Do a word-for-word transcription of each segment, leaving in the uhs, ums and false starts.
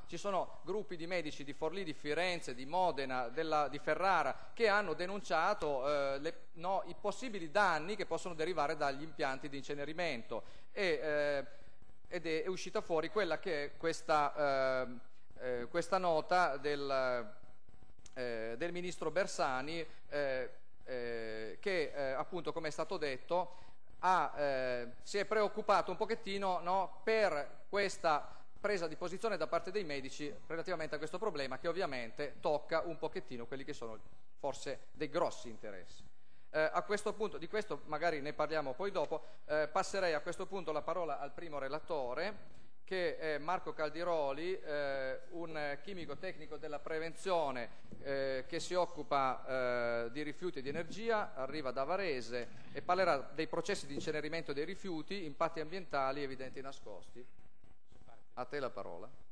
ci sono gruppi di medici di Forlì, di Firenze, di Modena, della, di Ferrara, che hanno denunciato eh, le, no, i possibili danni che possono derivare dagli impianti di incenerimento e, eh, ed è, è uscita fuori quella che è questa, eh, eh, questa nota del, eh, del ministro Bersani eh, eh, che eh, appunto, come è stato detto, ha, eh, si è preoccupato un pochettino, no, per questa presa di posizione da parte dei medici relativamente a questo problema, che ovviamente tocca un pochettino quelli che sono forse dei grossi interessi. Eh, a questo punto, di questo magari ne parliamo poi dopo, eh, passerei a questo punto la parola al primo relatore, che è Marco Caldiroli, eh, un chimico tecnico della prevenzione eh, che si occupa eh, di rifiuti e di energia, arriva da Varese e parlerà dei processi di incenerimento dei rifiuti, impatti ambientali evidenti e nascosti. A te la parola.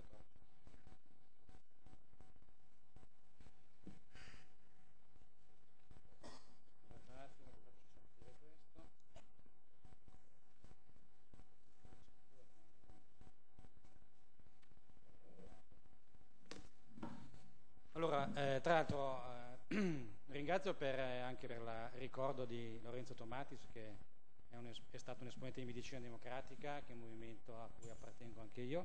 Allora, eh, tra l'altro eh, ringrazio per, eh, anche per il ricordo di Lorenzo Tomatis, che è, un es- è stato un esponente di Medicina Democratica, che è un movimento a cui appartengo anche io,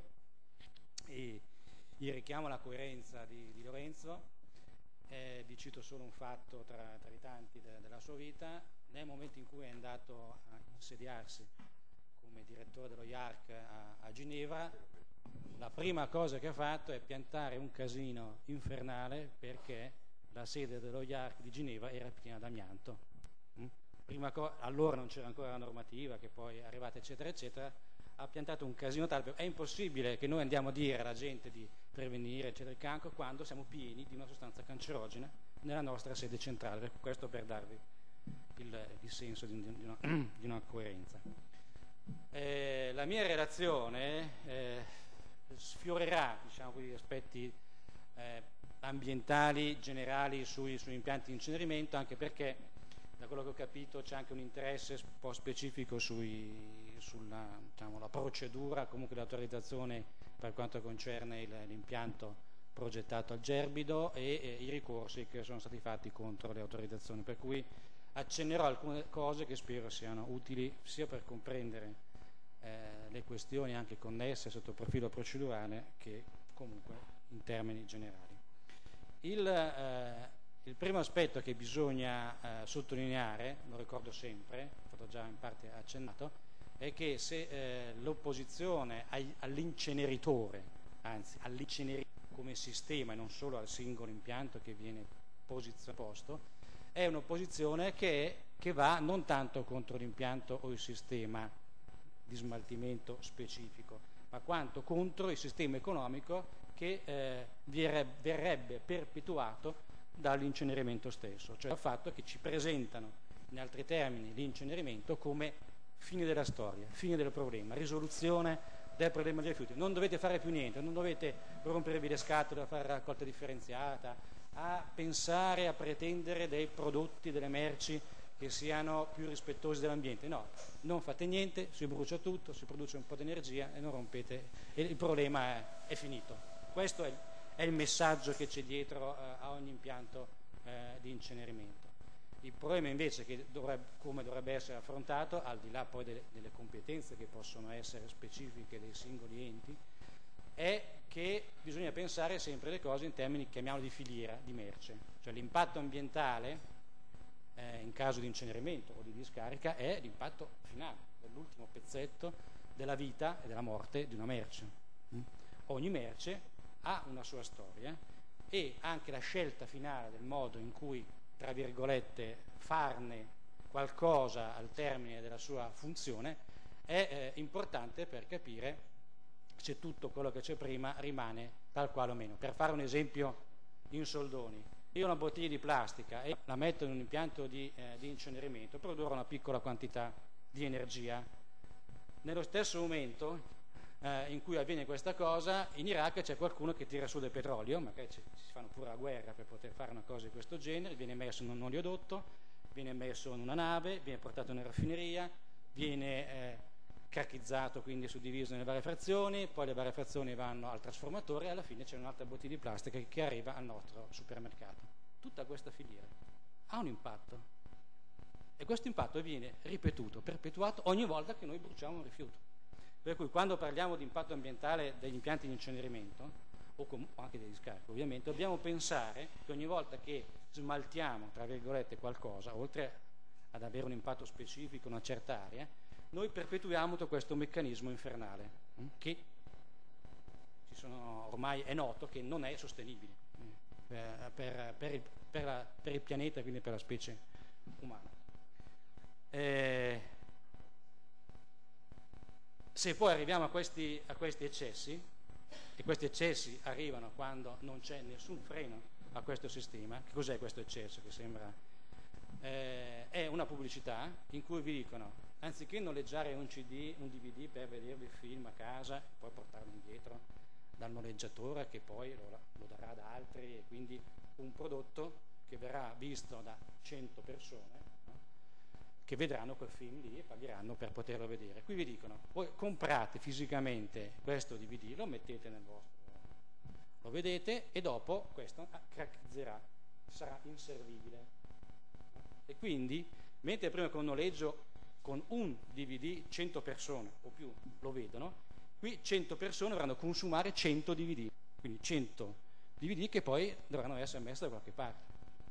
e io richiamo la coerenza di, di Lorenzo. Eh, vi cito solo un fatto tra, tra i tanti de- della sua vita. Nel momento in cui è andato a insediarsi come direttore dello I A R C a, a Ginevra, la prima cosa che ha fatto è piantare un casino infernale, perché la sede dello I A R C di Ginevra era piena d'amianto. Mm? Prima co- allora non c'era ancora la normativa, che poi è arrivata eccetera eccetera, ha piantato un casino tale. È impossibile che noi andiamo a dire alla gente di prevenire eccetera il cancro quando siamo pieni di una sostanza cancerogena nella nostra sede centrale. Questo per darvi il, il senso di, di, una, di una coerenza. Eh, la mia relazione eh, sfiorerà, diciamo così, aspetti eh, ambientali generali sui, sugli impianti di incenerimento, anche perché da quello che ho capito c'è anche un interesse un po' specifico sui, sulla diciamo, la procedura, comunque l'autorizzazione per quanto concerne il, l'impianto progettato al Gerbido e, e i ricorsi che sono stati fatti contro le autorizzazioni, per cui accennerò alcune cose che spero siano utili sia per comprendere eh, le questioni anche connesse sotto il profilo procedurale che comunque in termini generali. Il, eh, il primo aspetto che bisogna eh, sottolineare, lo ricordo sempre, è stato già in parte accennato, è che se eh, l'opposizione ai, all'inceneritore, anzi all'inceneritore come sistema e non solo al singolo impianto che viene posizionato, è un'opposizione che, che va non tanto contro l'impianto o il sistema di smaltimento specifico, ma quanto contro il sistema economico che eh, verrebbe perpetuato dall'incenerimento stesso, cioè il fatto che ci presentano, in altri termini, l'incenerimento come fine della storia, fine del problema, risoluzione del problema dei rifiuti. Non dovete fare più niente, non dovete rompervi le scatole a fare raccolta differenziata, a pensare, a pretendere dei prodotti, delle merci che siano più rispettosi dell'ambiente. No, non fate niente, si brucia tutto, si produce un po' di energia e non rompete, e il problema è, è finito. Questo è il, è il messaggio che c'è dietro eh, a ogni impianto eh, di incenerimento. Il problema invece, che dovrebbe, come dovrebbe essere affrontato, al di là poi delle, delle competenze che possono essere specifiche dei singoli enti, è che bisogna pensare sempre le cose in termini, chiamiamolo, di filiera, di merce. Cioè l'impatto ambientale eh, in caso di incenerimento o di discarica è l'impatto finale, dell'ultimo pezzetto della vita e della morte di una merce. Mm? Ogni merce ha una sua storia e anche la scelta finale del modo in cui, tra virgolette, farne qualcosa al termine della sua funzione è eh, importante per capire se tutto quello che c'è prima rimane tal quale o meno. Per fare un esempio in soldoni, io ho una bottiglia di plastica e la metto in un impianto di, eh, di incenerimento, produrrò una piccola quantità di energia. Nello stesso momento eh, in cui avviene questa cosa, in Iraq c'è qualcuno che tira su del petrolio, magari ci, si fanno pure la guerra per poter fare una cosa di questo genere, viene messo in un oleodotto, viene messo in una nave, viene portato in una raffineria, viene... Eh, cracchizzato, quindi suddiviso nelle varie frazioni, poi le varie frazioni vanno al trasformatore e alla fine c'è un'altra bottiglia di plastica che arriva al nostro supermercato. Tutta questa filiera ha un impatto e questo impatto viene ripetuto, perpetuato ogni volta che noi bruciamo un rifiuto. Per cui quando parliamo di impatto ambientale degli impianti di incenerimento o anche dei discariche, ovviamente dobbiamo pensare che ogni volta che smaltiamo, tra virgolette, qualcosa, oltre ad avere un impatto specifico in una certa area, noi perpetuiamo tutto questo meccanismo infernale che ci sono, ormai è noto che non è sostenibile per, per, per, il, per, la, per il pianeta e quindi per la specie umana. Eh, se poi arriviamo a questi, a questi eccessi, e questi eccessi arrivano quando non c'è nessun freno a questo sistema, che cos'è questo eccesso che sembra? Eh, è una pubblicità in cui vi dicono, anziché noleggiare un C D, un D V D per vedervi il film a casa e poi portarlo indietro dal noleggiatore che poi lo, lo darà ad altri, e quindi un prodotto che verrà visto da cento persone, no? Che vedranno quel film lì e pagheranno per poterlo vedere. Qui vi dicono, voi comprate fisicamente questo D V D, lo mettete nel vostro, lo vedete e dopo questo cracchizzerà, sarà inservibile. E quindi, mentre prima con noleggio con un D V D cento persone o più lo vedono, qui cento persone dovranno consumare cento D V D, quindi cento D V D che poi dovranno essere messi da qualche parte.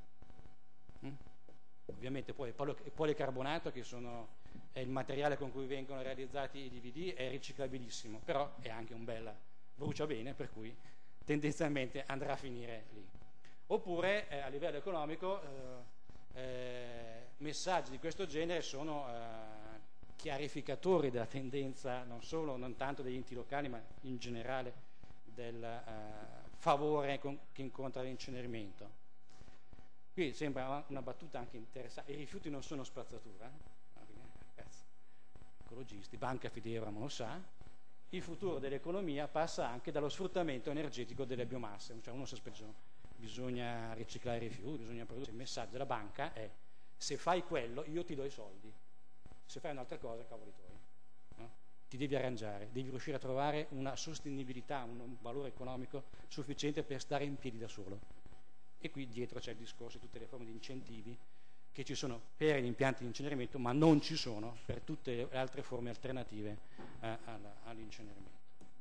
Mm? Ovviamente poi il policarbonato, che sono, è il materiale con cui vengono realizzati i D V D, è riciclabilissimo, però è anche un bel, brucia bene, per cui tendenzialmente andrà a finire lì. Oppure eh, a livello economico eh, eh, messaggi di questo genere sono eh, chiarificatori della tendenza, non solo, non tanto degli enti locali, ma in generale del eh, favore con, che incontra l'incenerimento. Qui sembra una battuta anche interessante, i rifiuti non sono spazzatura, eh? Ecologisti, Banca Fidera non lo sa, il futuro dell'economia passa anche dallo sfruttamento energetico delle biomasse, cioè uno si aspetta, bisogna riciclare i rifiuti, bisogna produrre, il messaggio della banca è: se fai quello io ti do i soldi, se fai un'altra cosa cavoli tuoi, no? Ti devi arrangiare, devi riuscire a trovare una sostenibilità, un valore economico sufficiente per stare in piedi da solo. E qui dietro c'è il discorso di tutte le forme di incentivi che ci sono per gli impianti di incenerimento, ma non ci sono per tutte le altre forme alternative eh, all'incenerimento.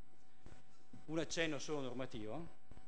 Un accenno solo normativo,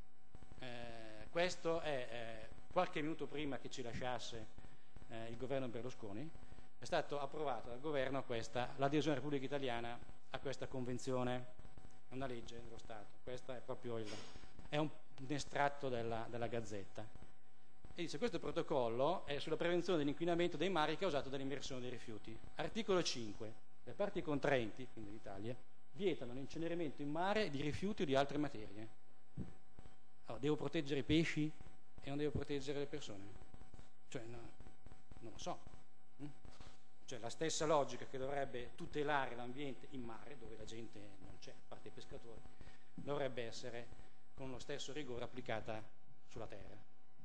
eh, questo è eh, qualche minuto prima che ci lasciasse eh, il governo Berlusconi, è stato approvato dal governo questa, l'adesione della Repubblica Italiana a questa convenzione, è una legge dello Stato, questo è proprio il, è un un estratto della, della Gazzetta, e dice: questo protocollo è sulla prevenzione dell'inquinamento dei mari causato dall'immersione dei rifiuti. Articolo cinque. Le parti contraenti, quindi l'Italia, vietano l'incenerimento in mare di rifiuti o di altre materie. Allora, devo proteggere i pesci e non devo proteggere le persone? Cioè, no, non lo so. Mm? Cioè, la stessa logica che dovrebbe tutelare l'ambiente in mare, dove la gente non c'è, a parte i pescatori, dovrebbe essere con lo stesso rigore applicata sulla terra.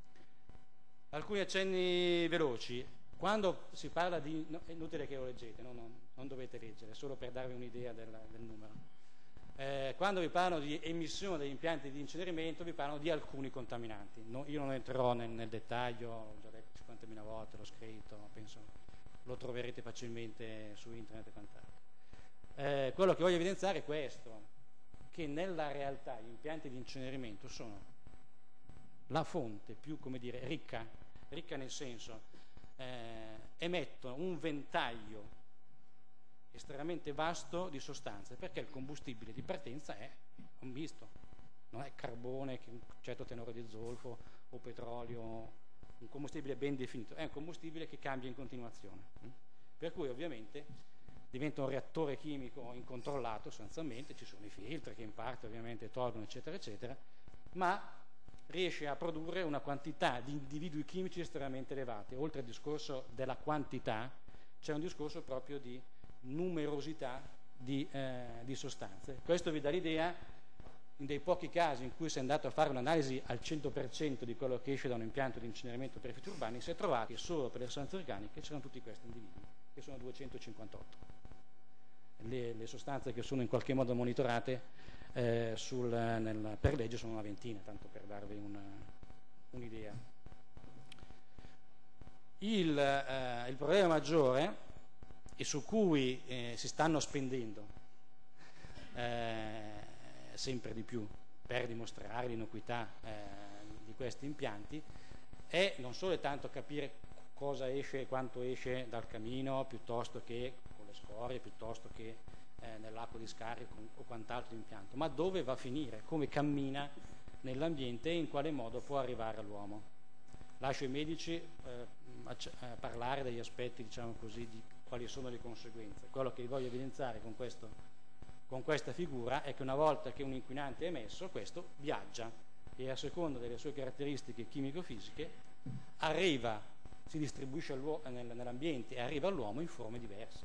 Alcuni accenni veloci. Quando si parla di, no, è inutile che lo leggete, no? non, non dovete leggere, solo per darvi un'idea del, del numero. Eh, quando vi parlano di emissione degli impianti di incenerimento, vi parlano di alcuni contaminanti. No, io non entrerò nel, nel dettaglio, ho già detto cinquantamila volte, l'ho scritto, penso lo troverete facilmente su internet e quant'altro. Eh, quello che voglio evidenziare è questo, che nella realtà gli impianti di incenerimento sono la fonte più, come dire, ricca, ricca nel senso, eh, emettono un ventaglio estremamente vasto di sostanze, perché il combustibile di partenza è un misto, non è carbone che un certo tenore di zolfo o petrolio, un combustibile ben definito, è un combustibile che cambia in continuazione, per cui ovviamente diventa un reattore chimico incontrollato sostanzialmente, ci sono i filtri che in parte ovviamente tolgono eccetera eccetera, ma riesce a produrre una quantità di individui chimici estremamente elevati. Oltre al discorso della quantità c'è un discorso proprio di numerosità di, eh, di sostanze. Questo vi dà l'idea, in dei pochi casi in cui si è andato a fare un'analisi al cento per cento di quello che esce da un impianto di incenerimento per rifiuti urbani, si è trovato che solo per le sostanze organiche c'erano tutti questi individui, che sono duecentocinquantotto. le, le sostanze che sono in qualche modo monitorate eh, sul, nel, per legge sono una ventina, tanto per darvi un'idea. Il, eh, il problema maggiore, e su cui eh, si stanno spendendo eh, sempre di più per dimostrare l'innocuità eh, di questi impianti, è non solo tanto capire cosa esce e quanto esce dal camino, piuttosto che con le scorie, piuttosto che eh, nell'acqua di scarico o quant'altro impianto, ma dove va a finire, come cammina nell'ambiente e in quale modo può arrivare all'uomo. Lascio ai medici eh, a, a parlare degli aspetti, diciamo così, di quali sono le conseguenze. Quello che vi voglio evidenziare con, questo, con questa figura è che una volta che un inquinante è emesso, questo viaggia e a seconda delle sue caratteristiche chimico-fisiche arriva, si distribuisce nell'ambiente e arriva all'uomo in forme diverse.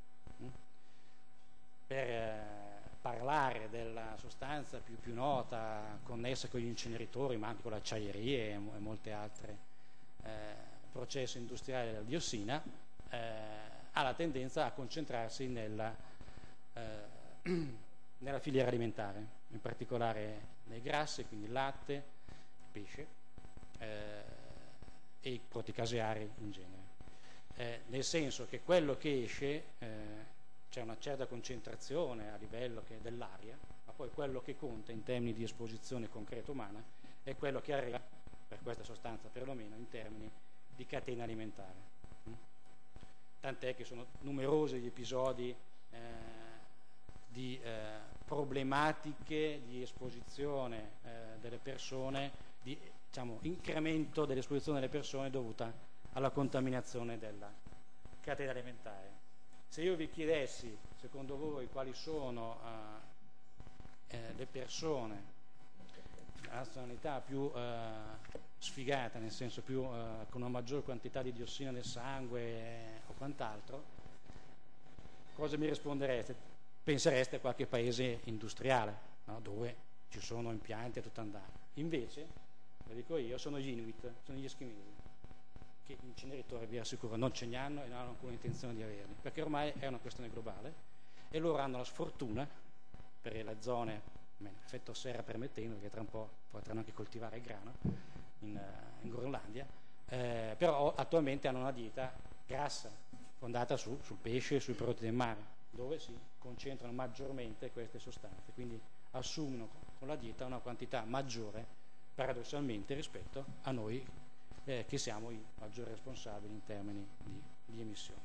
Per eh, parlare della sostanza più, più nota connessa con gli inceneritori, ma anche con le acciaierie e, e molte altre eh, processi industriali della diossina, eh, ha la tendenza a concentrarsi nella, eh, nella filiera alimentare, in particolare nei grassi, quindi il latte, il pesce eh, e i prodotti caseari in genere. Eh, nel senso che quello che esce eh, c'è una certa concentrazione a livello dell'aria, ma poi quello che conta in termini di esposizione concreta umana è quello che arriva, per questa sostanza perlomeno, in termini di catena alimentare. Tant'è che sono numerosi gli episodi eh, di eh, problematiche di esposizione eh, delle persone, di diciamo, incremento dell'esposizione delle persone dovuta alla contaminazione della catena alimentare. Se io vi chiedessi, secondo voi, quali sono uh, eh, le persone, la nazionalità più uh, sfigata, nel senso più uh, con una maggior quantità di diossina nel sangue eh, o quant'altro, cosa mi rispondereste? Pensereste a qualche paese industriale, no? Dove ci sono impianti a tutto andare. Invece, lo dico io, sono gli Inuit, sono gli eschimesi, che inceneritori, vi assicuro, non ce ne hanno e non hanno alcuna intenzione di averli, perché ormai è una questione globale e loro hanno la sfortuna, per le zone, bene, effetto serra permettendo, che tra un po' potranno anche coltivare il grano in, in Groenlandia, eh, però attualmente hanno una dieta grassa, fondata su, sul pesce e sui prodotti del mare, dove si concentrano maggiormente queste sostanze, quindi assumono con la dieta una quantità maggiore, paradossalmente, rispetto a noi Eh, che siamo i maggiori responsabili in termini di, di emissioni.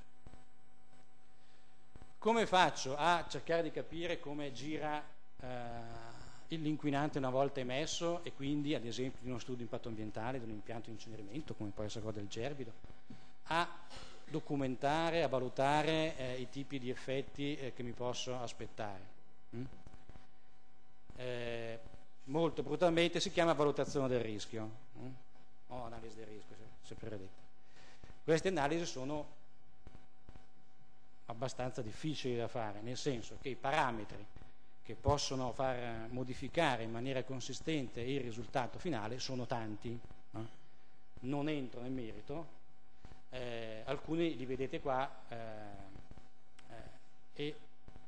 Come faccio a cercare di capire come gira eh, l'inquinante una volta emesso e quindi, ad esempio, di uno studio di impatto ambientale di un impianto di incenerimento, come può essere quello del Gerbido, a documentare, a valutare eh, i tipi di effetti eh, che mi posso aspettare? Mm? Eh, molto brutalmente si chiama valutazione del rischio. Mm? o analisi del rischio, se predetta. Queste analisi sono abbastanza difficili da fare, nel senso che i parametri che possono far modificare in maniera consistente il risultato finale sono tanti. No? Non entro nel merito, eh, alcuni li vedete qua eh, eh, e,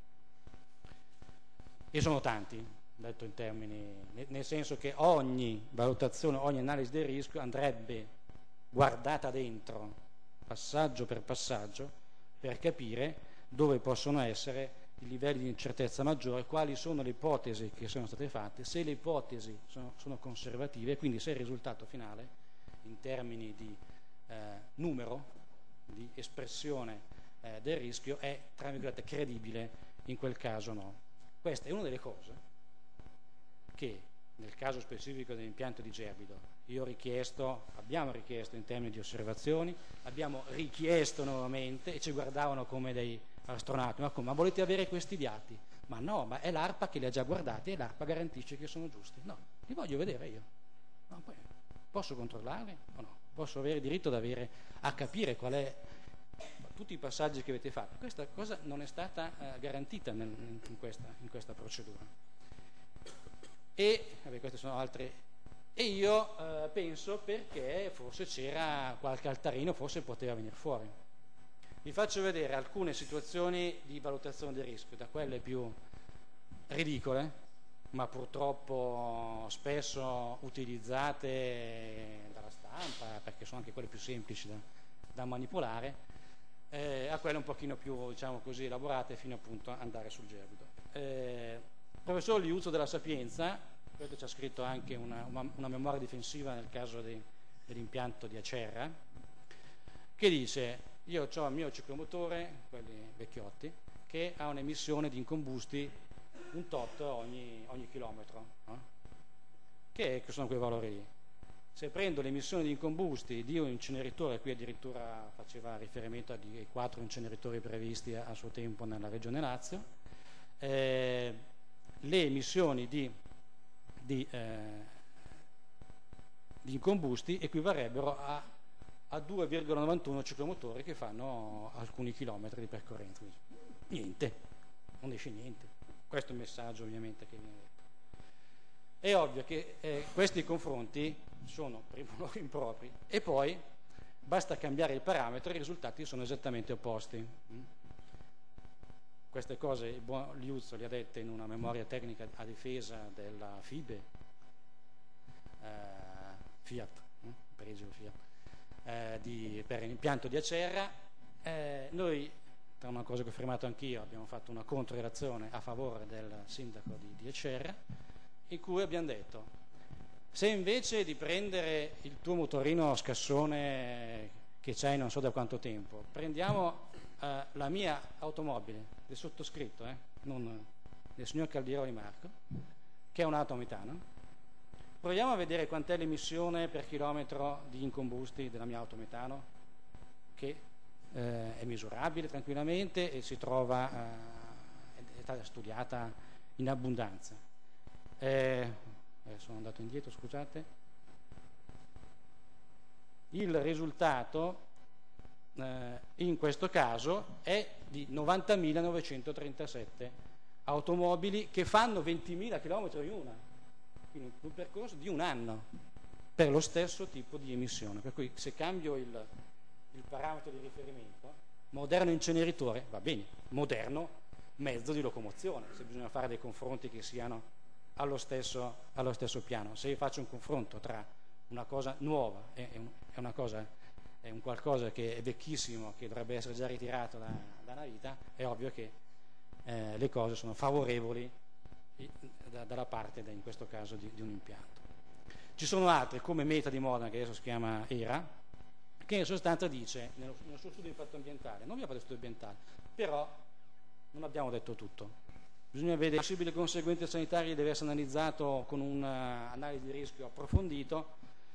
e sono tanti. Detto in termini, nel senso che ogni valutazione, ogni analisi del rischio andrebbe guardata dentro, passaggio per passaggio, per capire dove possono essere i livelli di incertezza maggiore, quali sono le ipotesi che sono state fatte, se le ipotesi sono, sono conservative, quindi se il risultato finale, in termini di eh, numero, di espressione eh, del rischio, è, tra virgolette, credibile, in quel caso no. Questa è una delle cose che nel caso specifico dell'impianto di Gerbido io ho richiesto, abbiamo richiesto in termini di osservazioni, abbiamo richiesto nuovamente e ci guardavano come dei astronauti, ma, come, ma volete avere questi dati? Ma no, ma è l'ARPA che li ha già guardati e l'ARPA garantisce che sono giusti. No, li voglio vedere io. No, poi, posso controllarli o no? Posso avere diritto ad avere, a capire qual è tutti i passaggi che avete fatto. Questa cosa non è stata eh, garantita nel, in, questa, in questa procedura. E, vabbè, queste sono altre, e io eh, penso perché forse c'era qualche altarino, forse poteva venire fuori. Vi faccio vedere alcune situazioni di valutazione del rischio, da quelle più ridicole, ma purtroppo spesso utilizzate dalla stampa, perché sono anche quelle più semplici da, da manipolare, eh, a quelle un pochino più, diciamo così, elaborate, fino appunto ad andare sul gerbido. Eh, il professor Liuzzo della Sapienza, questo ci ha scritto anche una, una, una memoria difensiva nel caso di, dell'impianto di Acerra, che dice: io ho il mio ciclomotore, quelli vecchiotti, che ha un'emissione di incombusti un tot ogni, ogni chilometro, no? che, che sono quei valori lì. Se prendo le emissioni di incombusti di un inceneritore, qui addirittura faceva riferimento ai quattro inceneritori previsti a, a suo tempo nella regione Lazio, eh, le emissioni di, di, eh, di incombusti equivarrebbero a, a due virgola novantuno ciclomotori che fanno alcuni chilometri di percorrenza. Niente, non esce niente. Questo è il messaggio ovviamente che viene detto. È ovvio che eh, questi confronti sono prima loro impropri e poi basta cambiare il parametro e i risultati sono esattamente opposti. Mm? Queste cose il buon Liuzzo le ha dette in una memoria tecnica a difesa della FIBE, eh, Fiat, mm? Pregio Fiat, eh, di, per l'impianto di Acerra. Eh, noi, tra una cosa che ho firmato anch'io, abbiamo fatto una controrelazione a favore del sindaco di, di Acerra, in cui abbiamo detto: se invece di prendere il tuo motorino scassone che c'hai non so da quanto tempo, prendiamo eh, la mia automobile, del sottoscritto, eh, non del signor Caldiroli Marco, che è un'auto a metano, proviamo a vedere quant'è l'emissione per chilometro di incombusti della mia auto a metano, che eh, è misurabile tranquillamente e si trova, eh, è stata studiata in abbondanza. Eh, sono andato indietro, scusate. Il risultato eh, in questo caso è di novantamila novecentotrentasette automobili che fanno ventimila chilometri ognuna, quindi un percorso di un anno per lo stesso tipo di emissione. Per cui se cambio il, il parametro di riferimento, moderno inceneritore, va bene, moderno mezzo di locomozione, se bisogna fare dei confronti che siano allo stesso, allo stesso piano. Se io faccio un confronto tra una cosa nuova e, e, un, e una cosa, è un qualcosa che è vecchissimo, che dovrebbe essere già ritirato da, da una vita, è ovvio che eh, le cose sono favorevoli da, dalla parte, in questo caso, di, di un impianto. Ci sono altre, come Meta di Modena, che adesso si chiama ERA, che in sostanza dice, nel, nel suo studio di impatto ambientale, non abbiamo fatto studio ambientale, però non abbiamo detto tutto. Bisogna vedere le possibili conseguenze sanitarie, deve essere analizzato con un'analisi di rischio approfondito,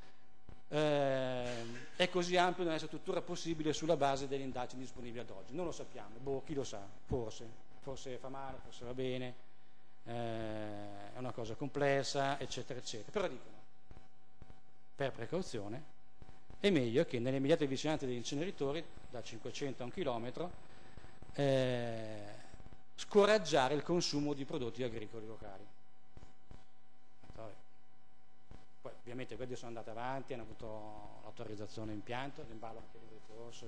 eh, è così ampio nella struttura possibile sulla base delle indagini disponibili ad oggi. Non lo sappiamo, boh, chi lo sa, forse, forse fa male, forse va bene, eh, è una cosa complessa, eccetera, eccetera. Però dicono, per precauzione, è meglio che nelle immediate vicinanze degli inceneritori, da cinquecento a un chilometro, eh, scoraggiare il consumo di prodotti agricoli locali. Poi ovviamente quelli sono andati avanti, hanno avuto l'autorizzazione impianto, l'imballo anche il ricorso,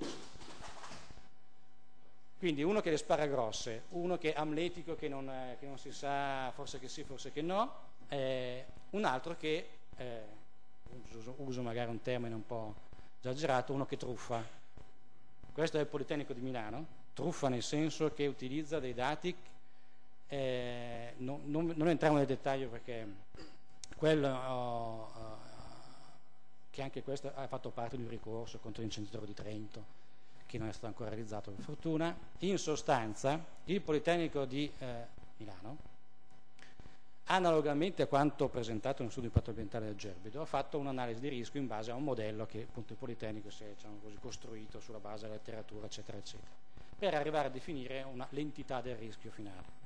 quindi uno che le spara grosse, uno che è amletico, che non, che non si sa, forse che sì, forse che no, eh, un altro che eh, uso, uso magari un termine un po' esagerato, uno che truffa. Questo è il Politecnico di Milano. Truffa nel senso che utilizza dei dati, eh, non, non, non entriamo nel dettaglio perché quello, uh, uh, che anche questo ha fatto parte di un ricorso contro l'inceneritore di Trento, che non è stato ancora realizzato per fortuna. In sostanza il Politecnico di eh, Milano, analogamente a quanto presentato nello studio di impatto ambientale del Gerbido, ha fatto un'analisi di rischio in base a un modello che appunto il Politecnico si è, diciamo così, costruito sulla base della letteratura, eccetera, eccetera, per arrivare a definire una, l'entità del rischio finale.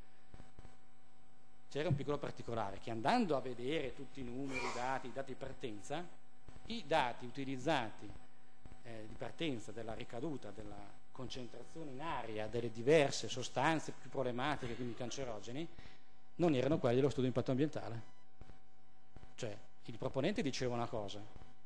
C'era un piccolo particolare, che andando a vedere tutti i numeri, i dati, i dati di partenza, i dati utilizzati eh, di partenza della ricaduta, della concentrazione in aria delle diverse sostanze più problematiche, quindi cancerogeni, non erano quelli dello studio di impatto ambientale. Cioè, il proponente diceva una cosa,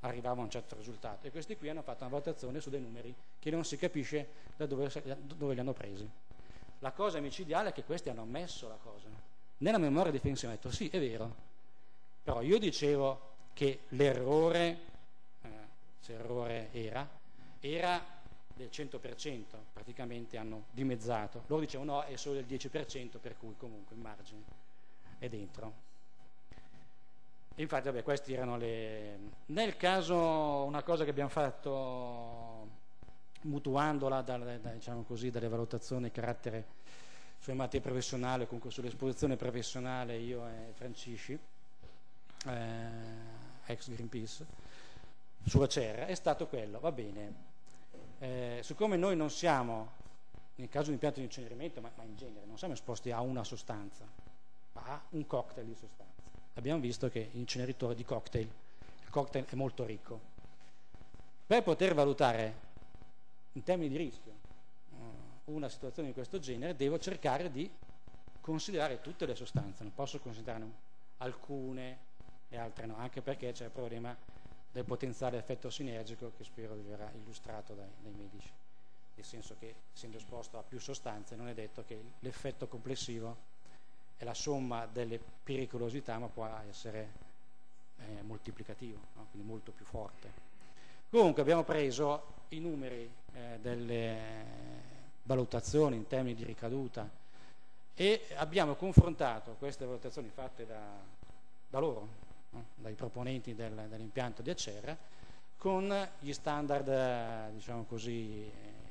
arrivava a un certo risultato, e questi qui hanno fatto una valutazione su dei numeri che non si capisce da dove, da dove li hanno presi. La cosa micidiale è che questi hanno ammesso la cosa. Nella memoria difensiva hanno detto sì, è vero, però io dicevo che l'errore, eh, se errore era, era del cento per cento, praticamente hanno dimezzato. Loro dicevano no, è solo del dieci per cento, per cui comunque il margine è dentro. E infatti, vabbè, questi erano le... Nel caso, una cosa che abbiamo fatto, mutuandola da, da, diciamo così, dalle valutazioni di carattere sulla materia professionale, comunque sull'esposizione professionale, io e Francisci, eh, ex Greenpeace, sulla C E R, è stato quello, va bene, eh, siccome noi non siamo, nel caso di impianto di incenerimento, ma, ma in genere, non siamo esposti a una sostanza, ma a un cocktail di sostanze. Abbiamo visto che l'inceneritore di cocktail, il cocktail è molto ricco. Per poter valutare in termini di rischio una situazione di questo genere, devo cercare di considerare tutte le sostanze, non posso considerarne alcune e altre no, anche perché c'è il problema del potenziale effetto sinergico che spero vi verrà illustrato dai, dai medici, nel senso che essendo esposto a più sostanze non è detto che l'effetto complessivo è la somma delle pericolosità, ma può essere eh, moltiplicativo, no? Quindi molto più forte. Comunque abbiamo preso i numeri eh, delle valutazioni in termini di ricaduta e abbiamo confrontato queste valutazioni fatte da, da loro, no? Dai proponenti del, dell'impianto di Acerra, con gli standard, diciamo così,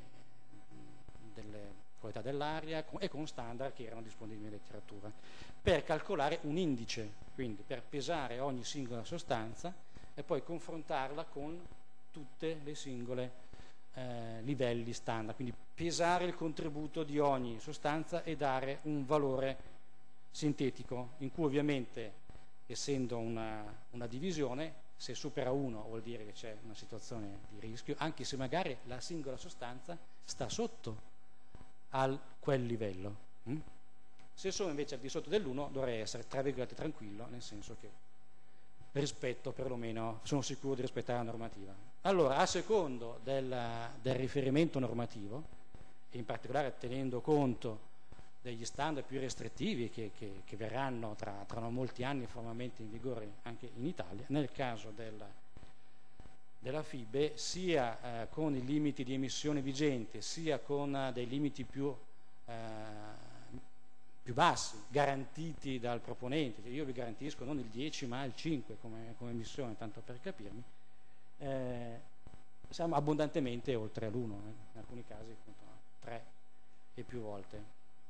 delle qualità dell'aria e con standard che erano disponibili in letteratura, per calcolare un indice, quindi per pesare ogni singola sostanza e poi confrontarla con tutte le singole eh, livelli standard, quindi pesare il contributo di ogni sostanza e dare un valore sintetico, in cui ovviamente, essendo una, una divisione, se supera uno vuol dire che c'è una situazione di rischio, anche se magari la singola sostanza sta sotto a quel livello. Mm? Se sono invece al di sotto dell'uno dovrei essere tra virgolette tranquillo, nel senso che rispetto, perlomeno sono sicuro di rispettare la normativa. Allora, a secondo del, del riferimento normativo, e in particolare tenendo conto degli standard più restrittivi che, che, che verranno tra, tra non molti anni formalmente in vigore anche in Italia, nel caso del della F I B E, sia eh, con i limiti di emissione vigenti, sia con eh, dei limiti più, eh, più bassi, garantiti dal proponente, io vi garantisco non il dieci ma il cinque come, come emissione, tanto per capirmi, eh, siamo abbondantemente oltre l'uno, eh, in alcuni casi appunto tre e più volte.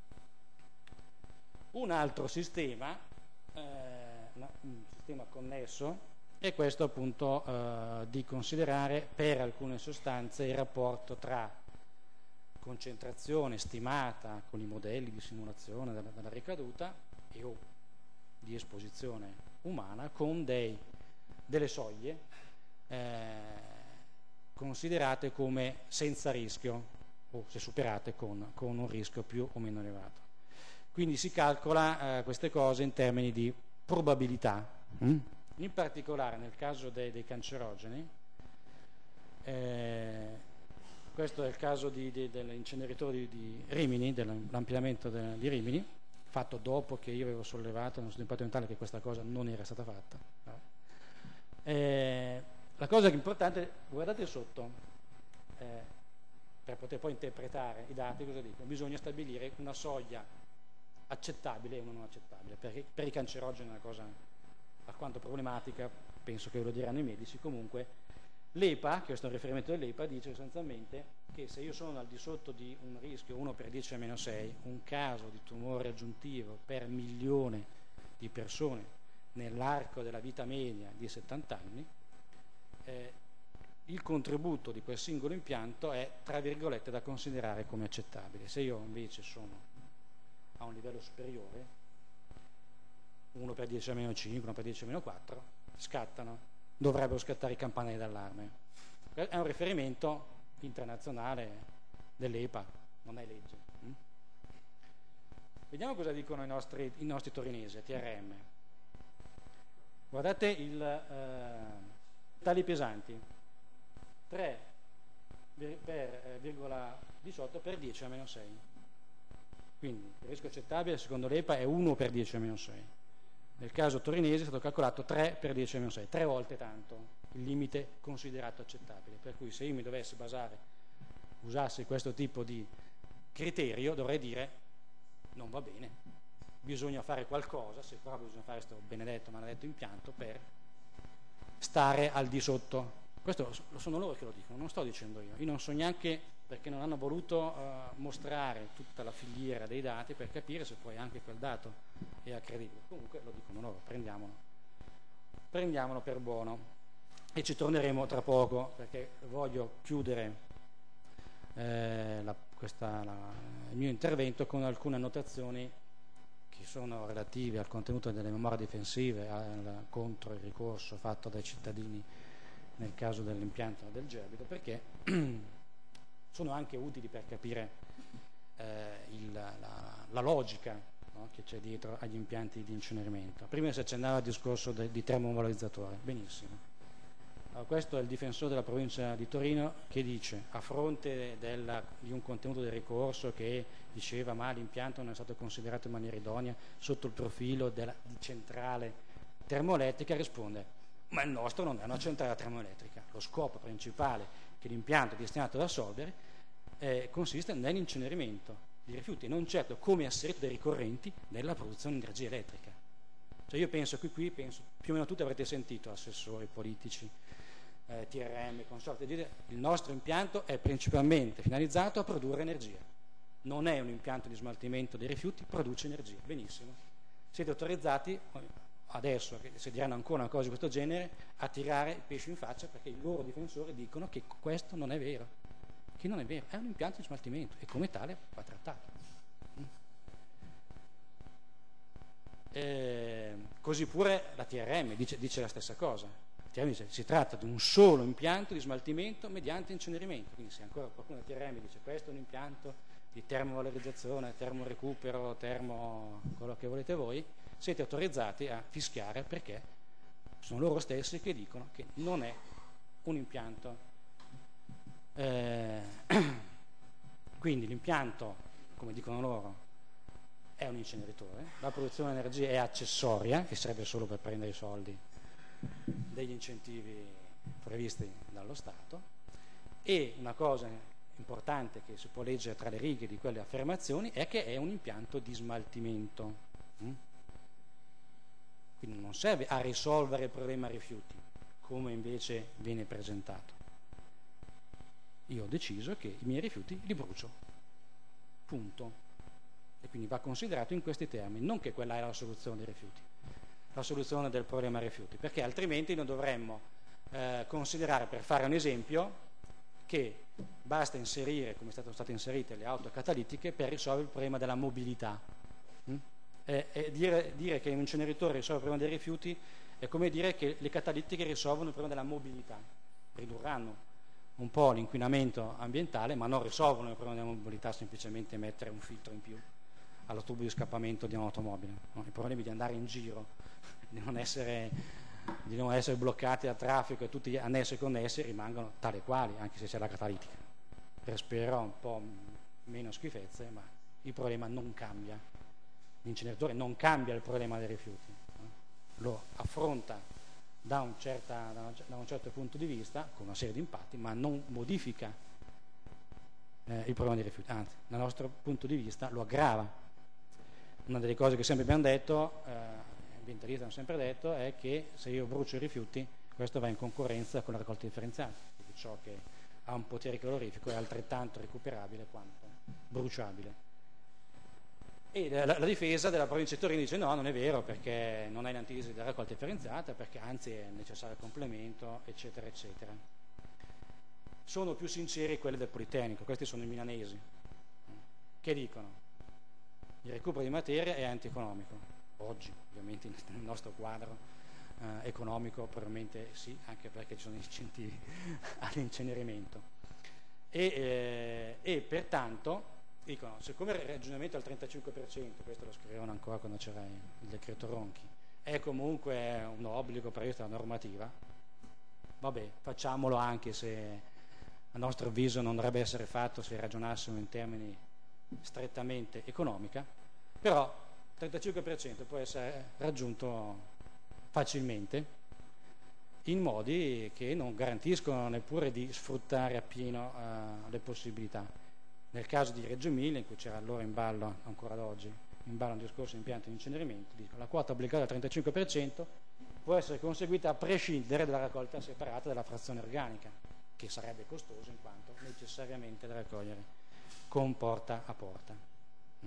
Un altro sistema, eh, no, un sistema connesso, e questo appunto eh, di considerare per alcune sostanze il rapporto tra concentrazione stimata con i modelli di simulazione della, della ricaduta e o di esposizione umana con dei, delle soglie eh, considerate come senza rischio o se superate con, con un rischio più o meno elevato. Quindi si calcola eh, queste cose in termini di probabilità. Mm? In particolare nel caso dei, dei cancerogeni, eh, questo è il caso di, di, dell'inceneritore di, di Rimini, dell'ampliamento de, di Rimini, fatto dopo che io avevo sollevato nello studio impatto ambientale che questa cosa non era stata fatta. Eh, la cosa che è importante, guardate sotto, eh, per poter poi interpretare i dati, cosa dico? Bisogna stabilire una soglia accettabile e una non accettabile, perché per i cancerogeni è una cosa alquanto problematica, penso che ve lo diranno i medici. Comunque l'E P A, questo è un riferimento dell'E P A, dice sostanzialmente che se io sono al di sotto di un rischio uno per dieci a meno sei, un caso di tumore aggiuntivo per milione di persone nell'arco della vita media di settanta anni, eh, il contributo di quel singolo impianto è tra virgolette da considerare come accettabile. Se io invece sono a un livello superiore, uno per dieci a meno cinque, uno per dieci a meno quattro, scattano, dovrebbero scattare i campanelli d'allarme. È un riferimento internazionale dell'E P A, non è legge. Mm? Vediamo cosa dicono i nostri, i nostri torinesi, a T R M. Guardate il, eh, Tali pesanti tre per virgola diciotto per dieci a meno sei. Quindi il rischio accettabile secondo l'E P A è uno per dieci a meno sei. Nel caso torinese è stato calcolato tre per dieci a meno sei, tre volte tanto il limite considerato accettabile. Per cui se io mi dovessi basare, usassi questo tipo di criterio, dovrei dire non va bene, bisogna fare qualcosa, se qua bisogna fare questo benedetto maledetto impianto per stare al di sotto. Questo lo sono loro che lo dicono, non sto dicendo io. Io non so neanche, perché non hanno voluto uh, mostrare tutta la filiera dei dati per capire se poi anche quel dato è accredibile. Comunque lo dicono loro, prendiamolo, prendiamolo per buono. E ci torneremo tra poco, perché voglio chiudere eh, la, questa, la, il mio intervento con alcune annotazioni che sono relative al contenuto delle memorie difensive, al, contro il ricorso fatto dai cittadini nel caso dell'impianto del Gerbito, perché sono anche utili per capire eh, il, la, la logica, no, che c'è dietro agli impianti di incenerimento. Prima si accennava al discorso de, di termovalorizzatore, benissimo. Allora, questo è il difensore della provincia di Torino che dice, a fronte della, di un contenuto del ricorso che diceva ma l'impianto non è stato considerato in maniera idonea sotto il profilo della, di centrale termoelettrica, risponde ma il nostro non è una centrale termoelettrica, lo scopo principale che l'impianto è destinato ad assolvere eh, consiste nell'incenerimento di rifiuti e non certo come assetto dei ricorrenti nella produzione di energia elettrica. Cioè io penso che qui, penso, più o meno tutti avrete sentito assessori politici, eh, T R M, consorti, dire il nostro impianto è principalmente finalizzato a produrre energia, non è un impianto di smaltimento dei rifiuti, produce energia, benissimo. Siete autorizzati adesso, se diranno ancora una cosa di questo genere, a tirare il pesce in faccia perché i loro difensori dicono che questo non è vero, che non è vero, è un impianto di smaltimento e come tale va trattato. Eh, così pure la T R M dice, dice la stessa cosa. La T R M dice si tratta di un solo impianto di smaltimento mediante incenerimento, quindi se ancora qualcuno della T R M dice questo è un impianto di termovalorizzazione, termorecupero, termo quello che volete voi, siete autorizzati a fischiare perché sono loro stessi che dicono che non è un impianto. Eh, quindi l'impianto, come dicono loro, è un inceneritore, la produzione di energia è accessoria, che serve solo per prendere i soldi degli incentivi previsti dallo Stato, e una cosa importante che si può leggere tra le righe di quelle affermazioni è che è un impianto di smaltimento. Mm? Quindi non serve a risolvere il problema rifiuti, come invece viene presentato. Io ho deciso che i miei rifiuti li brucio. Punto. E quindi va considerato in questi termini, non che quella è la soluzione dei rifiuti, la soluzione del problema rifiuti, perché altrimenti noi dovremmo eh, considerare, per fare un esempio, che basta inserire, come sono state inserite le auto catalitiche, per risolvere il problema della mobilità. Mm? E, e dire, dire che un inceneritore risolve il problema dei rifiuti è come dire che le catalitiche risolvono il problema della mobilità, ridurranno un po' l'inquinamento ambientale, ma non risolvono il problema della mobilità semplicemente mettere un filtro in più allo tubo di scappamento di un'automobile. No? I problemi di andare in giro, di non essere, di non essere bloccati dal traffico e tutti gli annessi e connessi rimangono tale quali, anche se c'è la catalitica. Respirerò un po' meno schifezze, ma il problema non cambia. L'inceneritore non cambia il problema dei rifiuti, no? Lo affronta da un, certa, da, un, da un certo punto di vista, con una serie di impatti, ma non modifica eh, il problema dei rifiuti, anzi, dal nostro punto di vista lo aggrava. Una delle cose che sempre abbiamo detto, eh, gli ambientalisti hanno sempre detto, è che se io brucio i rifiuti, questo va in concorrenza con la raccolta differenziata, perché ciò che ha un potere calorifico è altrettanto recuperabile quanto bruciabile. E la, la difesa della provincia di Torino dice no, non è vero, perché non è in antitesi della raccolta differenziata, perché anzi è necessario il complemento, eccetera, eccetera. Sono più sinceri quelli del Politecnico, questi sono i milanesi, che dicono il recupero di materia è antieconomico, oggi ovviamente nel nostro quadro eh, economico probabilmente sì, anche perché ci sono incentivi all'incenerimento. E, eh, e pertanto dicono, siccome il ragionamento al trentacinque per cento, questo lo scrivevano ancora quando c'era il decreto Ronchi, è comunque un obbligo previsto dalla normativa, vabbè, facciamolo, anche se a nostro avviso non dovrebbe essere fatto se ragionassimo in termini strettamente economica, però il trentacinque per cento può essere raggiunto facilmente in modi che non garantiscono neppure di sfruttare appieno uh, le possibilità. Nel caso di Reggio Emilia, in cui c'era allora in ballo, ancora ad oggi, in ballo un discorso di impianto di incenerimento, dico, la quota obbligata del trentacinque per cento può essere conseguita a prescindere dalla raccolta separata della frazione organica, che sarebbe costoso in quanto necessariamente da raccogliere con porta a porta. Mm?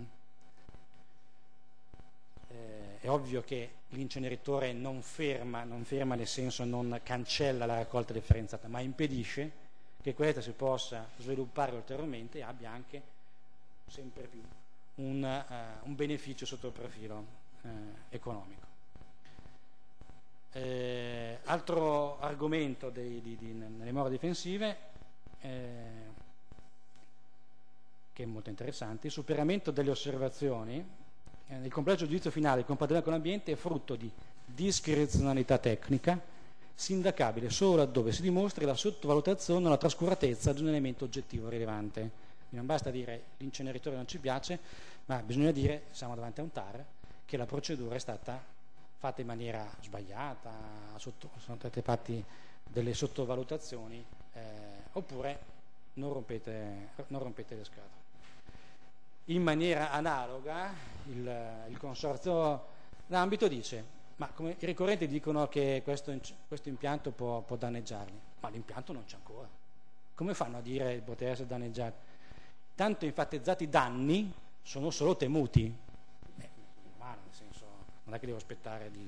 Eh, è ovvio che l'inceneritore non ferma, non ferma nel senso non cancella la raccolta differenziata, ma impedisce che questa si possa sviluppare ulteriormente e abbia anche sempre più un, uh, un beneficio sotto il profilo uh, economico. Eh, altro argomento dei, di, di, nelle more difensive eh, che è molto interessante: il superamento delle osservazioni eh, nel complesso giudizio finale di compatibilità con l'ambiente è frutto di discrezionalità tecnica sindacabile solo laddove si dimostri la sottovalutazione o la trascuratezza di un elemento oggettivo rilevante. Quindi non basta dire l'inceneritore non ci piace, ma bisogna dire, siamo davanti a un T A R, che la procedura è stata fatta in maniera sbagliata, sotto, sono state fatte delle sottovalutazioni, eh, oppure non rompete, non rompete le scatole. In maniera analoga il, il consorzio d'ambito dice: ma come i ricorrenti dicono che questo, questo impianto può, può danneggiarli, ma l'impianto non c'è ancora, come fanno a dire di poter essere danneggiati? Tanto enfatizzati danni sono solo temuti, eh, nel senso, non è che devo aspettare di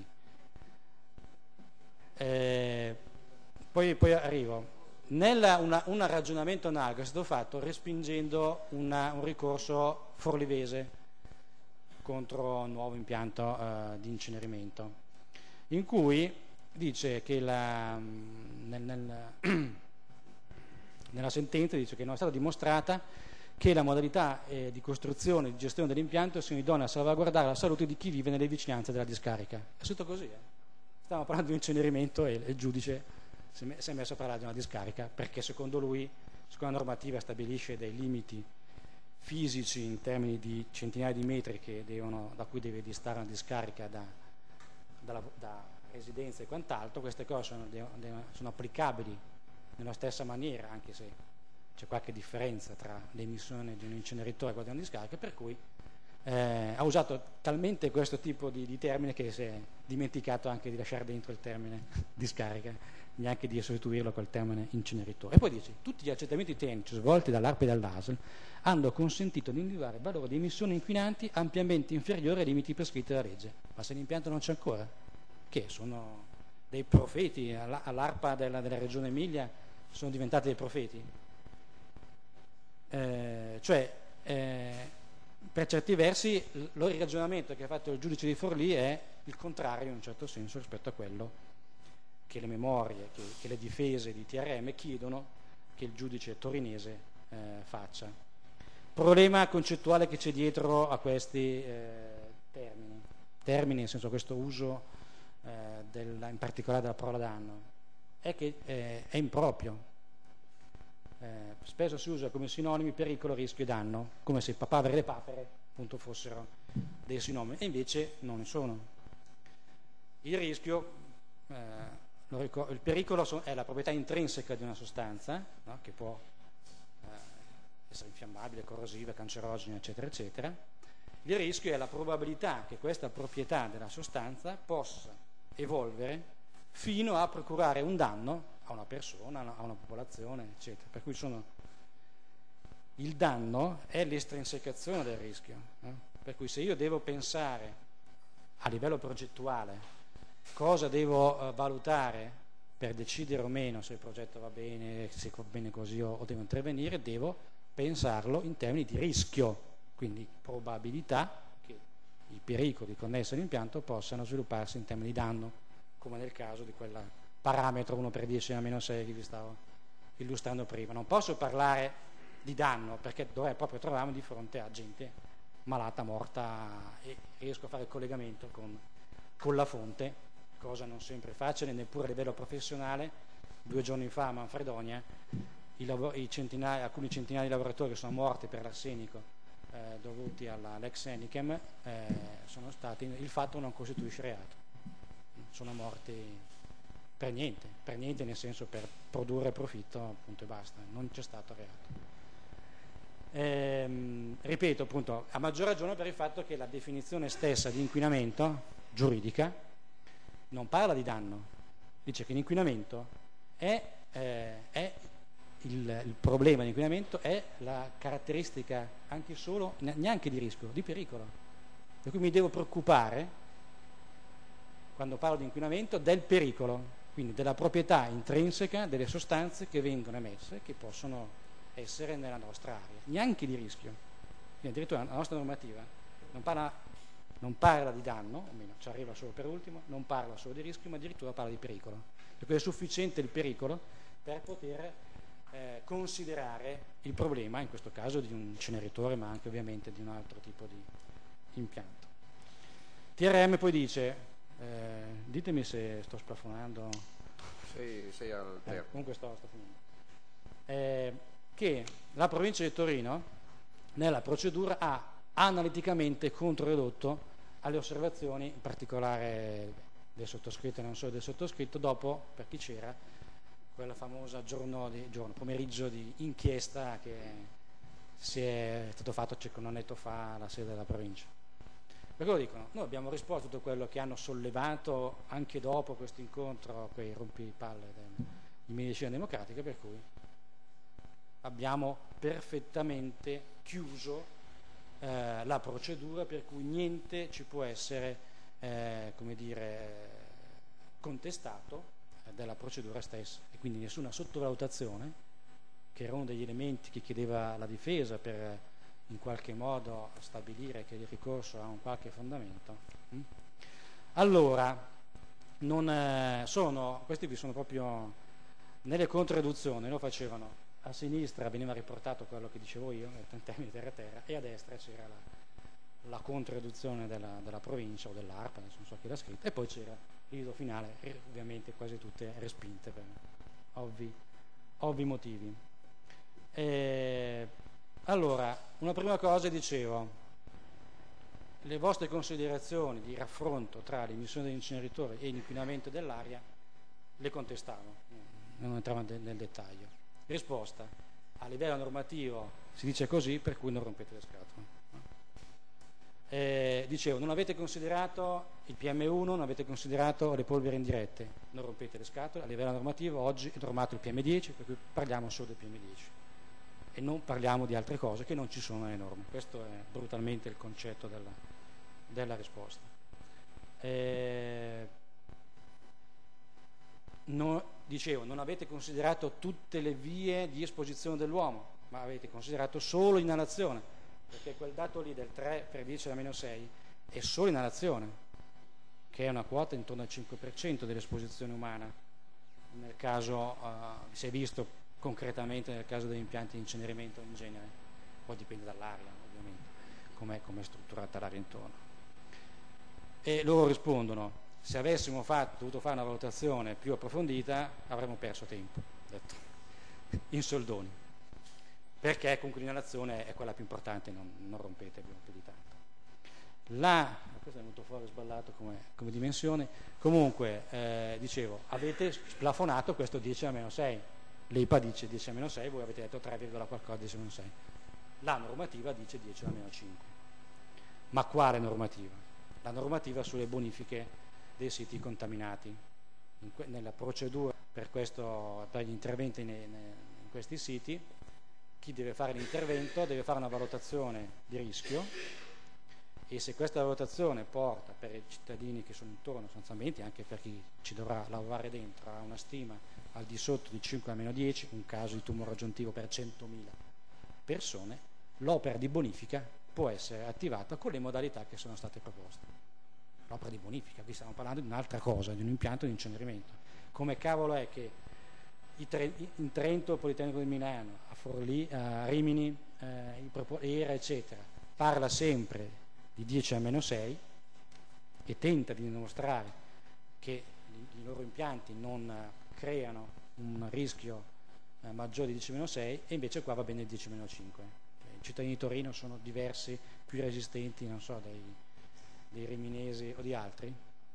eh, poi, poi arrivo nella una, un ragionamento analogo è stato fatto respingendo una, un ricorso forlivese contro un nuovo impianto uh, di incenerimento, in cui dice che la, nel, nel, nella sentenza dice che non è stata dimostrata che la modalità eh, di costruzione e di gestione dell'impianto siano idonee a salvaguardare la salute di chi vive nelle vicinanze della discarica. È tutto così, eh? Stiamo parlando di incenerimento e il giudice si è messo a parlare di una discarica perché secondo lui, secondo la normativa, stabilisce dei limiti fisici in termini di centinaia di metri che devono, da cui deve distare una discarica da, da, da residenza e quant'altro. Queste cose sono, sono applicabili nella stessa maniera, anche se c'è qualche differenza tra l'emissione di un inceneritore e quella di una discarica, per cui eh, ha usato talmente questo tipo di, di termine che si è dimenticato anche di lasciare dentro il termine discarica, neanche di sostituirlo col termine inceneritore. E poi dice: tutti gli accertamenti tecnici svolti dall'A R P e dall'A S L hanno consentito di individuare valori di emissioni inquinanti ampiamente inferiori ai limiti prescritti dalla legge. Ma se l'impianto non c'è ancora, che sono dei profeti, all'ARPA della, della regione Emilia sono diventati dei profeti, eh, cioè eh, per certi versi il ragionamento che ha fatto il giudice di Forlì è il contrario in un certo senso rispetto a quello che le memorie, che, che le difese di T R M chiedono che il giudice torinese eh, faccia. Problema concettuale che c'è dietro a questi eh, termini, termini nel senso questo uso eh, del, in particolare della parola danno, è che eh, è improprio. Eh, spesso si usa come sinonimi pericolo, rischio e danno, come se papavere e le papere appunto fossero dei sinonimi, e invece non ne sono. Il rischio, eh, lo ricordo, il pericolo so, è la proprietà intrinseca di una sostanza, no? Che può eh, essere infiammabile, corrosiva, cancerogena, eccetera, eccetera. Il rischio è la probabilità che questa proprietà della sostanza possa evolvere fino a procurare un danno a una persona, a una popolazione, eccetera. Per cui sono, il danno è l'estrinsecazione del rischio. Eh? Per cui se io devo pensare a livello progettuale cosa devo uh, valutare per decidere o meno se il progetto va bene, se va bene così o, o devo intervenire, devo pensarlo in termini di rischio, quindi probabilità che i pericoli connessi all'impianto possano svilupparsi in termini di danno, come nel caso di quel parametro uno per dieci a meno sei che vi stavo illustrando prima. Non posso parlare di danno perché dov'è proprio troviamo di fronte a gente malata, morta, e riesco a fare il collegamento con, con la fonte, cosa non sempre facile neppure a livello professionale due giorni fa a Manfredonia i i centinaia, alcuni centinaia di lavoratori che sono morti per l'arsenico eh, dovuti all'ex Enichem eh, sono stati, il fatto non costituisce reato, sono morti per niente, per niente nel senso per produrre profitto appunto e basta, non c'è stato reato. Ehm, ripeto appunto, a maggior ragione per il fatto che la definizione stessa di inquinamento giuridica non parla di danno, dice che l'inquinamento è, eh, è il, il problema di inquinamento è la caratteristica anche solo, neanche di rischio, di pericolo, per cui mi devo preoccupare quando parlo di inquinamento del pericolo, quindi della proprietà intrinseca delle sostanze che vengono emesse, che possono essere nella nostra area, neanche di rischio. Quindi addirittura la nostra normativa non parla, non parla di danno, o meno ci arriva solo per ultimo, non parla solo di rischio, ma addirittura parla di pericolo. Perché è sufficiente il pericolo per poter eh, considerare il problema, in questo caso di un inceneritore, ma anche ovviamente di un altro tipo di impianto. T R M poi dice, eh, ditemi se sto splafonando. Sì, sì, al eh, comunque sto, sto finendo. Eh, che la provincia di Torino nella procedura ha analiticamente controredotto alle osservazioni, in particolare del sottoscritto e non solo del sottoscritto, dopo, per chi c'era, quella famosa giorno di, giorno, pomeriggio di inchiesta che si è stato fatto circa un annetto fa alla sede della provincia. Perché lo dicono? Noi abbiamo risposto a tutto quello che hanno sollevato anche dopo questo incontro, quei rompipalle di medicina democratica, per cui abbiamo perfettamente chiuso eh, la procedura, per cui niente ci può essere eh, come dire, contestato eh, della procedura stessa, e quindi nessuna sottovalutazione, che era uno degli elementi che chiedeva la difesa per eh, in qualche modo stabilire che il ricorso ha un qualche fondamento. Mm? Allora, non, eh, sono, questi vi sono proprio nelle contraddizioni, lo facevano. A sinistra veniva riportato quello che dicevo io, in termini terra terra, e a destra c'era la, la contraddizione della, della provincia o dell'ARPA, non so chi l'ha scritta, e poi c'era l'iso finale, e ovviamente quasi tutte respinte per ovvi, ovvi motivi. E, allora, una prima cosa dicevo, le vostre considerazioni di raffronto tra l'emissione dell'inceneritore e l'inquinamento dell'aria le contestavo, non entravo nel, nel dettaglio. Risposta: a livello normativo si dice così, per cui non rompete le scatole. Eh, dicevo, non avete considerato il P M uno, non avete considerato le polveri indirette, non rompete le scatole. A livello normativo oggi è normato il P M dieci, per cui parliamo solo del P M dieci e non parliamo di altre cose che non ci sono nelle norme. Questo è brutalmente il concetto della, della risposta. Eh, no, dicevo, non avete considerato tutte le vie di esposizione dell'uomo, ma avete considerato solo inalazione, perché quel dato lì del tre per dieci alla meno sei è solo inalazione, che è una quota intorno al cinque per cento dell'esposizione umana. Nel caso, uh, si è visto concretamente nel caso degli impianti di incenerimento in genere, poi dipende dall'aria ovviamente, com'è, com'è strutturata l'aria intorno. E loro rispondono: se avessimo fatto, dovuto fare una valutazione più approfondita avremmo perso tempo, detto in soldoni, perché comunque l'inalazione è quella più importante, non, non rompete più, più di tanto. La, questo è venuto fuori sballato come, come dimensione, comunque eh, dicevo, avete splafonato questo dieci a meno sei, l'E I P A dice dieci a meno sei, voi avete detto tre, qualcosa dieci a meno sei, la normativa dice dieci a meno cinque. Ma quale normativa? La normativa sulle bonifiche dei siti contaminati. In que- nella procedura per, questo, per gli interventi ne, ne, in questi siti, chi deve fare l'intervento deve fare una valutazione di rischio, e se questa valutazione porta per i cittadini che sono intorno, sostanzialmente anche per chi ci dovrà lavorare dentro, a una stima al di sotto di cinque a meno dieci, un caso di tumore aggiuntivo per centomila persone, l'opera di bonifica può essere attivata con le modalità che sono state proposte. L'opera di bonifica, qui stiamo parlando di un'altra cosa, di un impianto di incenerimento. Come cavolo è che in Trento, il Politecnico di Milano, a Forlì, a Rimini, eh, Era, eccetera, parla sempre di dieci a meno sei e tenta di dimostrare che i loro impianti non creano un rischio eh, maggiore di dieci meno sei, e invece qua va bene il dieci meno cinque. I cittadini di Torino sono diversi, più resistenti, non so, dei, dei riminesi o di altri.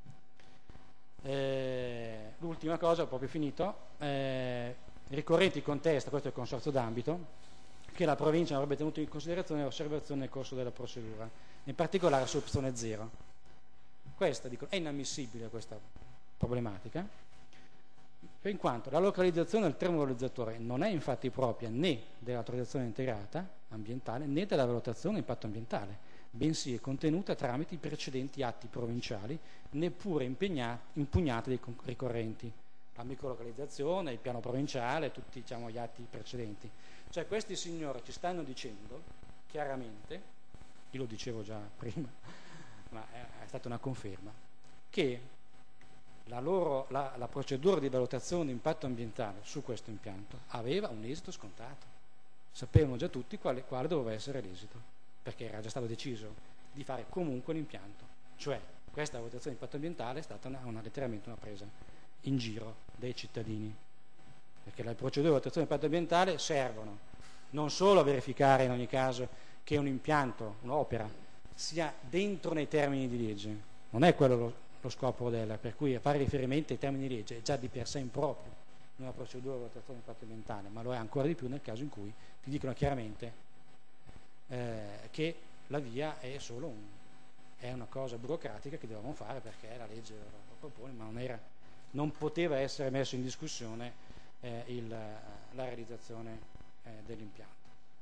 Eh, l'ultima cosa, ho proprio finito, eh, ricorrenti contesta, questo è il consorzio d'ambito, che la provincia non avrebbe tenuto in considerazione le osservazioni nel corso della procedura, in particolare sull'opzione zero. Questa, dico, è inammissibile questa problematica, in quanto la localizzazione del termovalorizzatore non è infatti propria né dell'autorizzazione integrata ambientale né della valutazione impatto ambientale, bensì è contenuta tramite i precedenti atti provinciali, neppure impugnati dai ricorrenti. La microlocalizzazione, il piano provinciale, tutti, diciamo, gli atti precedenti. Cioè questi signori ci stanno dicendo chiaramente, io lo dicevo già prima, ma è, è stata una conferma, che la, loro, la, la procedura di valutazione di impatto ambientale su questo impianto aveva un esito scontato. Sapevano già tutti quale, quale doveva essere l'esito, perché era già stato deciso di fare comunque l'impianto. Cioè questa valutazione di impatto ambientale è stata una, una, letteralmente una presa in giro dei cittadini, perché le procedure di valutazione di impatto ambientale servono non solo a verificare in ogni caso che un impianto, un'opera, sia dentro nei termini di legge, non è quello lo, lo scopo della, per cui fare riferimento ai termini di legge è già di per sé improprio in una procedura di valutazione di impatto ambientale, ma lo è ancora di più nel caso in cui ti dicono chiaramente eh, che la via è solo un, è una cosa burocratica che dovevamo fare perché la legge lo propone, ma non era, non poteva essere messo in discussione eh, il, la realizzazione eh, dell'impianto.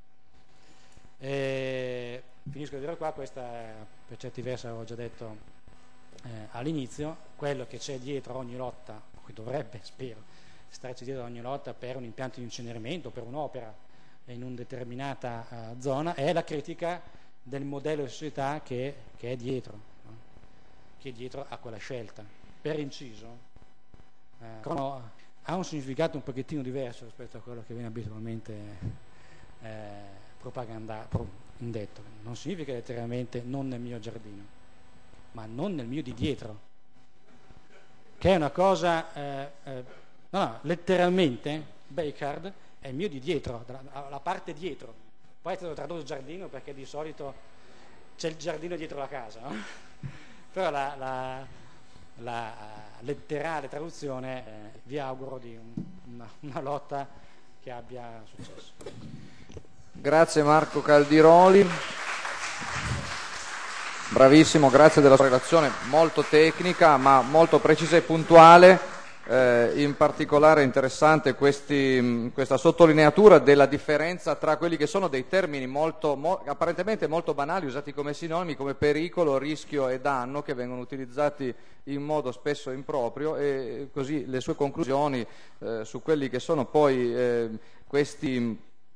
E finisco di dire qua, questa è, per certi versi avevo già detto eh, all'inizio, quello che c'è dietro ogni lotta, o che dovrebbe, spero, starci dietro ogni lotta per un impianto di incenerimento, per un'opera in una determinata uh, zona, è la critica del modello di società che, che è dietro, no? Che è dietro a quella scelta. Per inciso, eh, ha un significato un pochettino diverso rispetto a quello che viene abitualmente eh, propaganda, pro, indetto. Non significa letteralmente non nel mio giardino, ma non nel mio di dietro, che è una cosa eh, eh, no, no, letteralmente Baycard è il mio di dietro, la, la parte dietro. Poi è stato tradotto giardino perché di solito c'è il giardino dietro la casa, no? Però la, la, la letterale traduzione eh, vi auguro di un, una, una lotta che abbia successo. Grazie Marco Caldiroli, bravissimo, grazie della sua relazione molto tecnica ma molto precisa e puntuale. Eh, in particolare interessante questi, questa sottolineatura della differenza tra quelli che sono dei termini molto, mo, apparentemente molto banali, usati come sinonimi, come pericolo, rischio e danno, che vengono utilizzati in modo spesso improprio, e così le sue conclusioni eh, su quelli che sono poi eh, questi,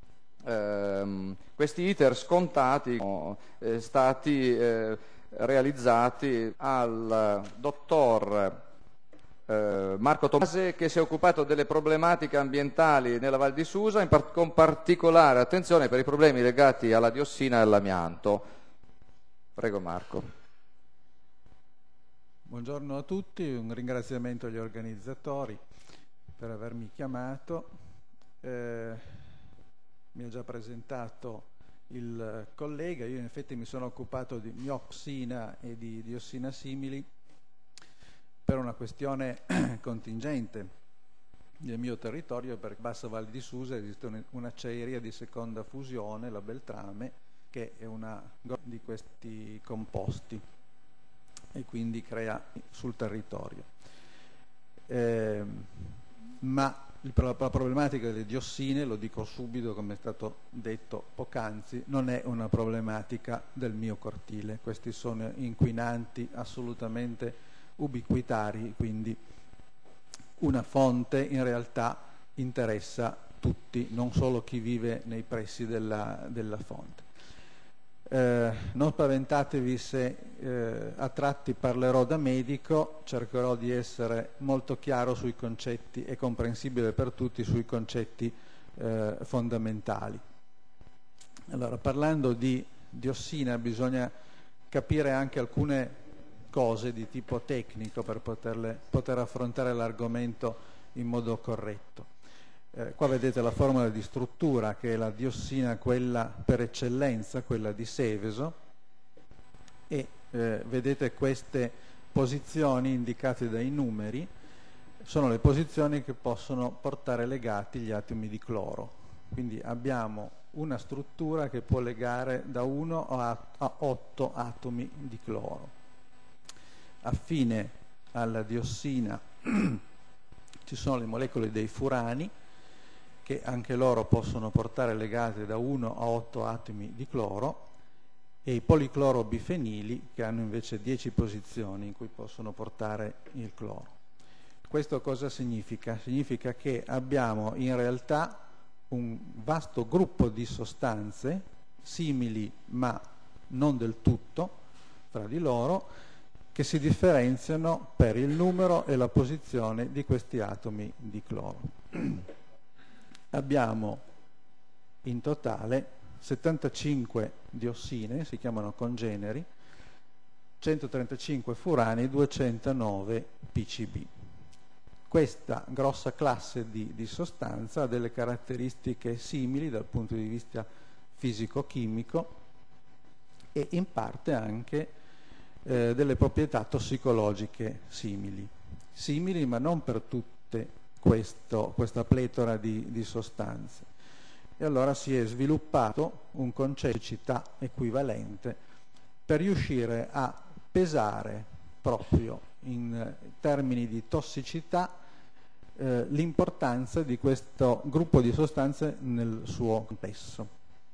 eh, questi iter scontati sono eh, stati eh, realizzati al dottor Eh, Marco Tomase, che si è occupato delle problematiche ambientali nella Val di Susa, in par- con particolare attenzione per i problemi legati alla diossina e all'amianto. Prego Marco. Buongiorno a tutti, un ringraziamento agli organizzatori per avermi chiamato. Eh, mi ha già presentato il collega, io in effetti mi sono occupato di mioxina e di diossina simili per una questione contingente nel mio territorio, perché Bassa Val di Susa esiste un'acciaieria di seconda fusione, la Beltrame, che è una di questi composti e quindi crea sul territorio. Eh, ma la problematica delle diossine, lo dico subito come è stato detto poc'anzi, non è una problematica del mio cortile. Questi sono inquinanti assolutamente ubiquitari, quindi una fonte in realtà interessa tutti, non solo chi vive nei pressi della, della fonte. Eh, non spaventatevi se eh, a tratti parlerò da medico, cercherò di essere molto chiaro sui concetti e comprensibile per tutti sui concetti eh, fondamentali. Allora, parlando di diossina bisogna capire anche alcune cose di tipo tecnico per poterle, poter affrontare l'argomento in modo corretto. Eh, qua vedete la formula di struttura, che è la diossina quella per eccellenza, quella di Seveso, e eh, vedete queste posizioni indicate dai numeri, sono le posizioni che possono portare legati gli atomi di cloro. Quindi abbiamo una struttura che può legare da uno a otto atomi di cloro. Affine alla diossina ci sono le molecole dei furani, che anche loro possono portare legate da uno a otto atomi di cloro, e i policlorobifenili, che hanno invece dieci posizioni in cui possono portare il cloro. Questo cosa significa? Significa che abbiamo in realtà un vasto gruppo di sostanze simili ma non del tutto fra di loro, che si differenziano per il numero e la posizione di questi atomi di cloro. Abbiamo in totale settantacinque diossine, si chiamano congeneri, centotrentacinque furani, duecentonove P C B. Questa grossa classe di, di sostanza ha delle caratteristiche simili dal punto di vista fisico-chimico e in parte anche eh, delle proprietà tossicologiche simili. Simili ma non per tutte questo, questa pletora di, di sostanze. E allora si è sviluppato un concetto di tossicità equivalente per riuscire a pesare proprio in termini di tossicità eh, l'importanza di questo gruppo di sostanze nel suo complesso.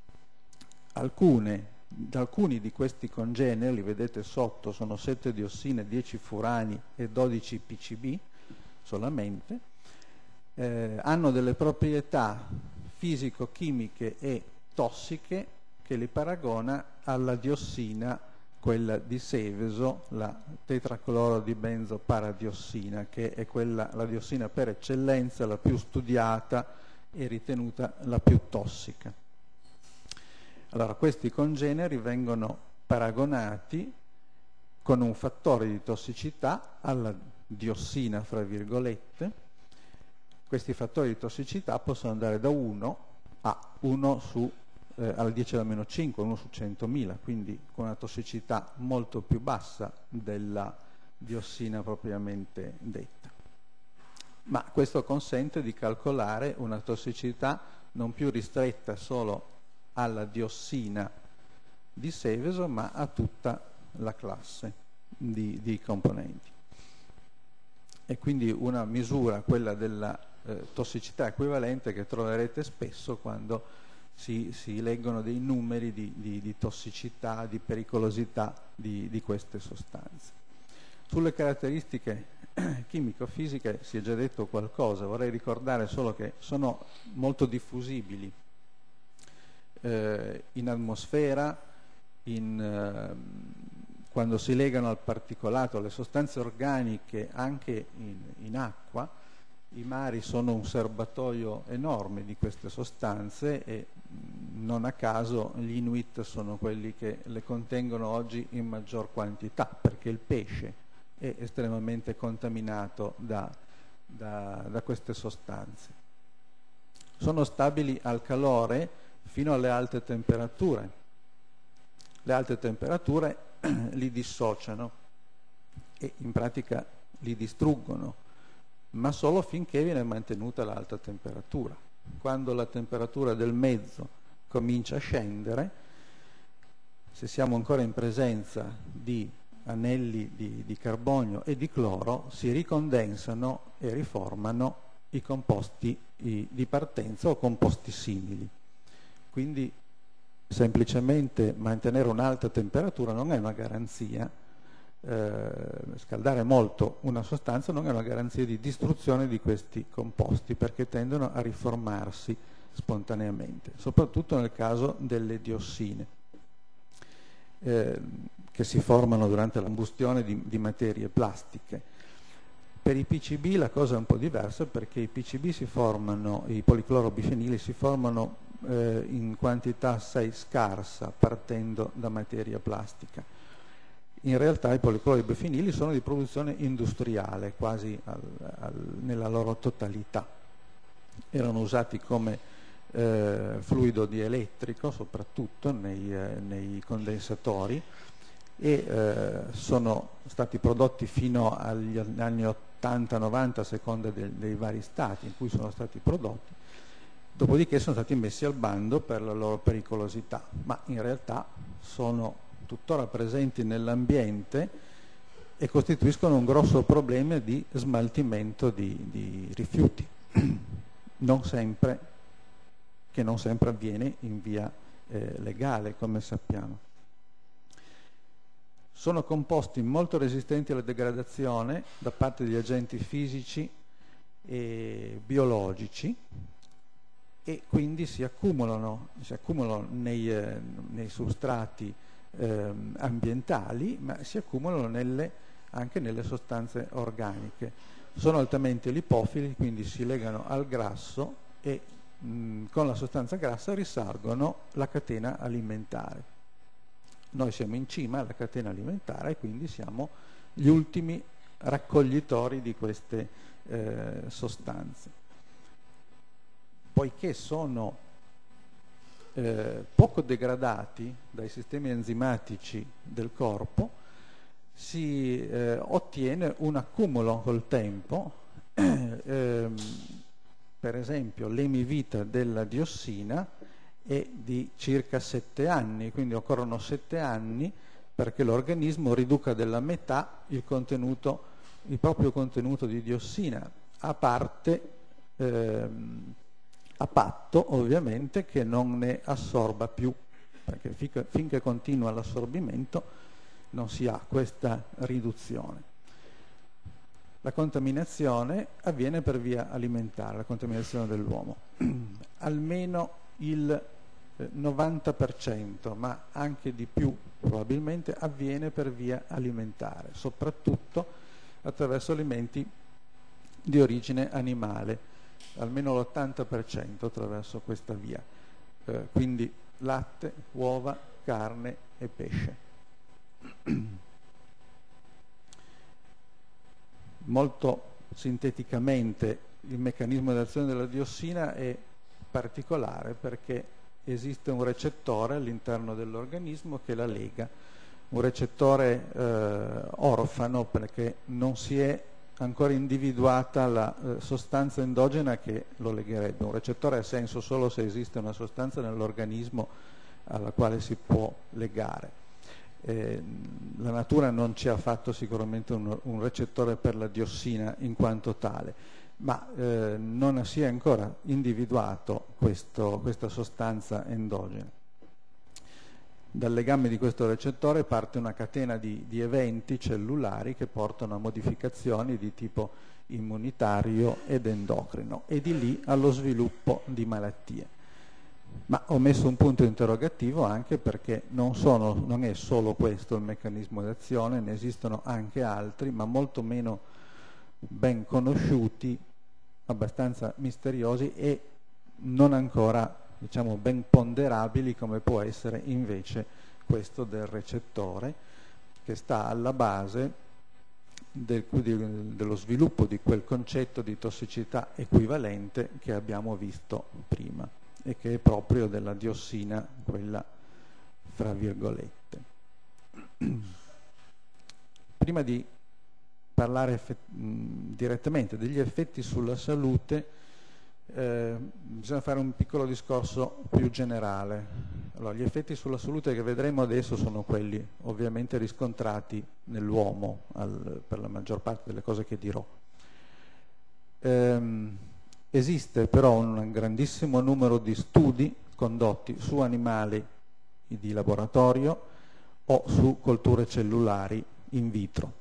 Alcune, alcuni di questi congeneri, li vedete sotto, sono sette diossine, dieci furani e dodici P C B solamente, eh, hanno delle proprietà fisico-chimiche e tossiche che li paragona alla diossina, quella di Seveso, la tetracloro di benzoparadiossina, che è quella, la diossina per eccellenza, la più studiata e ritenuta la più tossica. Allora, questi congeneri vengono paragonati con un fattore di tossicità alla diossina, fra virgolette. Questi fattori di tossicità possono andare da uno a uno su Eh, al dieci alla meno cinque, uno su centomila, quindi con una tossicità molto più bassa della diossina propriamente detta. Ma questo consente di calcolare una tossicità non più ristretta solo alla diossina di Seveso, ma a tutta la classe di, di componenti. E quindi una misura, quella della eh, tossicità equivalente, che troverete spesso quando Si, si leggono dei numeri di, di, di tossicità, di pericolosità di, di queste sostanze. Sulle caratteristiche chimico-fisiche si è già detto qualcosa, vorrei ricordare solo che sono molto diffusibili eh, in atmosfera, in, eh, quando si legano al particolato, alle sostanze organiche, anche in, in acqua. I mari sono un serbatoio enorme di queste sostanze e non a caso gli Inuit sono quelli che le contengono oggi in maggior quantità, perché il pesce è estremamente contaminato da, da, da queste sostanze. Sono stabili al calore fino alle alte temperature. Le alte temperature li dissociano e in pratica li distruggono, ma solo finché viene mantenuta l'alta temperatura. Quando la temperatura del mezzo comincia a scendere, se siamo ancora in presenza di anelli di, di carbonio e di cloro, si ricondensano e riformano i composti i, di partenza o composti simili. Quindi semplicemente mantenere un'alta temperatura non è una garanzia. Eh, scaldare molto una sostanza non è una garanzia di distruzione di questi composti, perché tendono a riformarsi spontaneamente, soprattutto nel caso delle diossine eh, che si formano durante la combustione di, di materie plastiche. Per i P C B la cosa è un po' diversa, perché i P C B si formano, i policlorobifenili si formano eh, in quantità assai scarsa partendo da materia plastica. In realtà i policlorobifenili sono di produzione industriale quasi al, al, nella loro totalità, erano usati come eh, fluido dielettrico, soprattutto nei, eh, nei condensatori, e eh, sono stati prodotti fino agli anni ottanta novanta a seconda del, dei vari stati in cui sono stati prodotti, dopodiché sono stati messi al bando per la loro pericolosità, ma in realtà sono tuttora presenti nell'ambiente e costituiscono un grosso problema di smaltimento di, di rifiuti, non sempre, che non sempre avviene in via eh, legale, come sappiamo. Sono composti molto resistenti alla degradazione da parte di agenti fisici e biologici, e quindi si accumulano, si accumulano nei, eh, nei substrati eh, ambientali, ma si accumulano nelle, anche nelle sostanze organiche. Sono altamente lipofili, quindi si legano al grasso e mh, con la sostanza grassa risalgono la catena alimentare. Noi siamo in cima alla catena alimentare e quindi siamo gli ultimi raccoglitori di queste eh, sostanze. Poiché sono eh, poco degradati dai sistemi enzimatici del corpo, si eh, ottiene un accumulo col tempo, eh, per esempio l'emivita della diossina è di circa sette anni, quindi occorrono sette anni perché l'organismo riduca della metà il contenuto, il proprio contenuto di diossina, a parte ehm, a patto ovviamente che non ne assorba più, perché finché, finché continua l'assorbimento non si ha questa riduzione. La contaminazione avviene per via alimentare, la contaminazione dell'uomo. Almeno il novanta per cento, ma anche di più probabilmente, avviene per via alimentare, soprattutto attraverso alimenti di origine animale, almeno l'ottanta per cento attraverso questa via, eh, quindi latte, uova, carne e pesce. Molto sinteticamente il meccanismo di azione della diossina è particolare perché esiste un recettore all'interno dell'organismo che la lega, un recettore eh, orfano perché non si è ancora individuata la eh, sostanza endogena che lo legherebbe. Un recettore ha senso solo se esiste una sostanza nell'organismo alla quale si può legare. Eh, la natura non ci ha fatto sicuramente un, un recettore per la diossina in quanto tale, ma eh, non si è ancora individuato questo, questa sostanza endogena. Dal legame di questo recettore parte una catena di, di eventi cellulari che portano a modificazioni di tipo immunitario ed endocrino e di lì allo sviluppo di malattie. Ma ho messo un punto interrogativo anche perché non, sono, non è solo questo il meccanismo d'azione, ne esistono anche altri, ma molto meno ben conosciuti, abbastanza misteriosi e non ancora, diciamo, ben ponderabili, come può essere invece questo del recettore, che sta alla base del, di, dello sviluppo di quel concetto di tossicità equivalente che abbiamo visto prima e che è proprio della diossina, quella fra virgolette. Prima di parlare mh, direttamente degli effetti sulla salute, eh, bisogna fare un piccolo discorso più generale. Allora, gli effetti sulla salute che vedremo adesso sono quelli ovviamente riscontrati nell'uomo per la maggior parte delle cose che dirò. Ehm, esiste però un grandissimo numero di studi condotti su animali di laboratorio o su colture cellulari in vitro.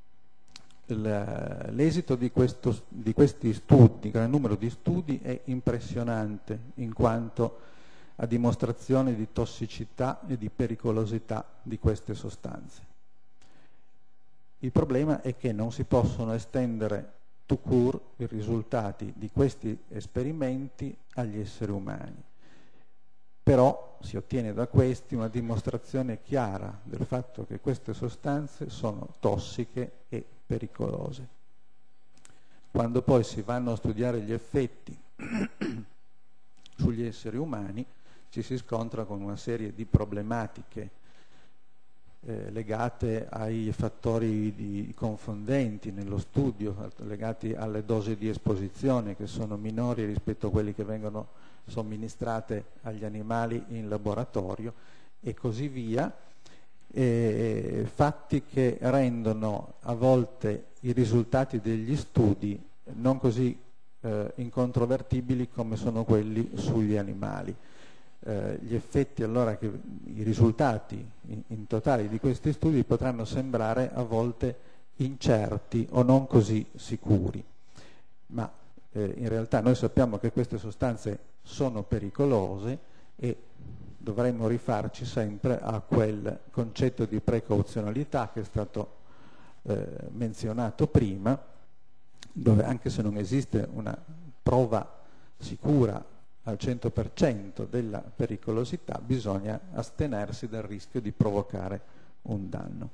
L'esito di, questo, di questi studi, gran numero di studi, è impressionante in quanto a dimostrazione di tossicità e di pericolosità di queste sostanze. Il problema è che non si possono estendere tout court i risultati di questi esperimenti agli esseri umani. Però si ottiene da questi una dimostrazione chiara del fatto che queste sostanze sono tossiche e pericolose. Quando poi si vanno a studiare gli effetti sugli esseri umani, ci si scontra con una serie di problematiche eh, legate ai fattori di confondenti nello studio, legati alle dosi di esposizione che sono minori rispetto a quelli che vengono somministrate agli animali in laboratorio e così via, eh, fatti che rendono a volte i risultati degli studi non così eh, incontrovertibili come sono quelli sugli animali. Eh, gli effetti allora, che, i risultati in, in totale di questi studi potranno sembrare a volte incerti o non così sicuri, ma eh, in realtà noi sappiamo che queste sostanze sono pericolose e dovremmo rifarci sempre a quel concetto di precauzionalità che è stato eh, menzionato prima, dove anche se non esiste una prova sicura al cento per cento della pericolosità, bisogna astenersi dal rischio di provocare un danno.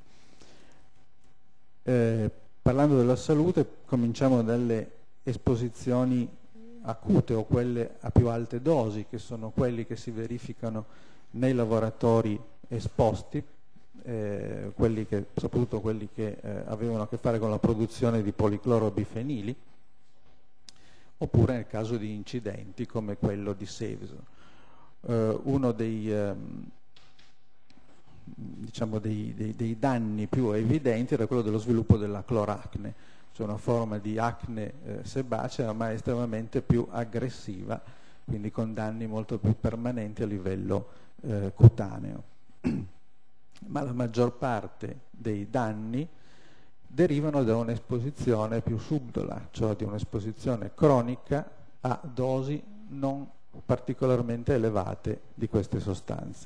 Eh, parlando della salute, cominciamo dalle esposizioni acute o quelle a più alte dosi, che sono quelli che si verificano nei lavoratori esposti, eh, quelli che, soprattutto quelli che eh, avevano a che fare con la produzione di policlorobifenili, oppure nel caso di incidenti come quello di Seveso. Eh, uno dei, ehm, diciamo dei, dei, dei danni più evidenti era quello dello sviluppo della cloracne, cioè una forma di acne eh, sebacea ma estremamente più aggressiva, quindi con danni molto più permanenti a livello eh, cutaneo. Ma la maggior parte dei danni derivano da un'esposizione più subdola, cioè di un'esposizione cronica a dosi non particolarmente elevate di queste sostanze.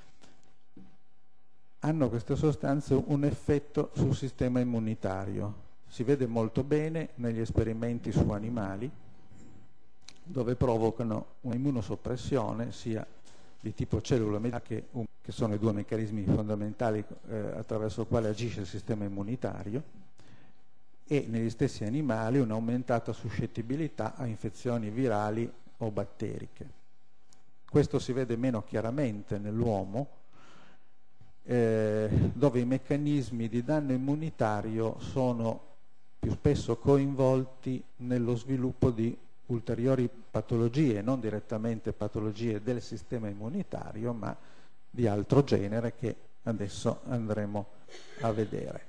Hanno queste sostanze un effetto sul sistema immunitario. Si vede molto bene negli esperimenti su animali, dove provocano un'immunosoppressione sia di tipo cellula che, um, che sono i due meccanismi fondamentali eh, attraverso i quali agisce il sistema immunitario, e negli stessi animali un'aumentata suscettibilità a infezioni virali o batteriche. Questo si vede meno chiaramente nell'uomo, eh, dove i meccanismi di danno immunitario sono più spesso coinvolti nello sviluppo di ulteriori patologie, non direttamente patologie del sistema immunitario, ma di altro genere che adesso andremo a vedere.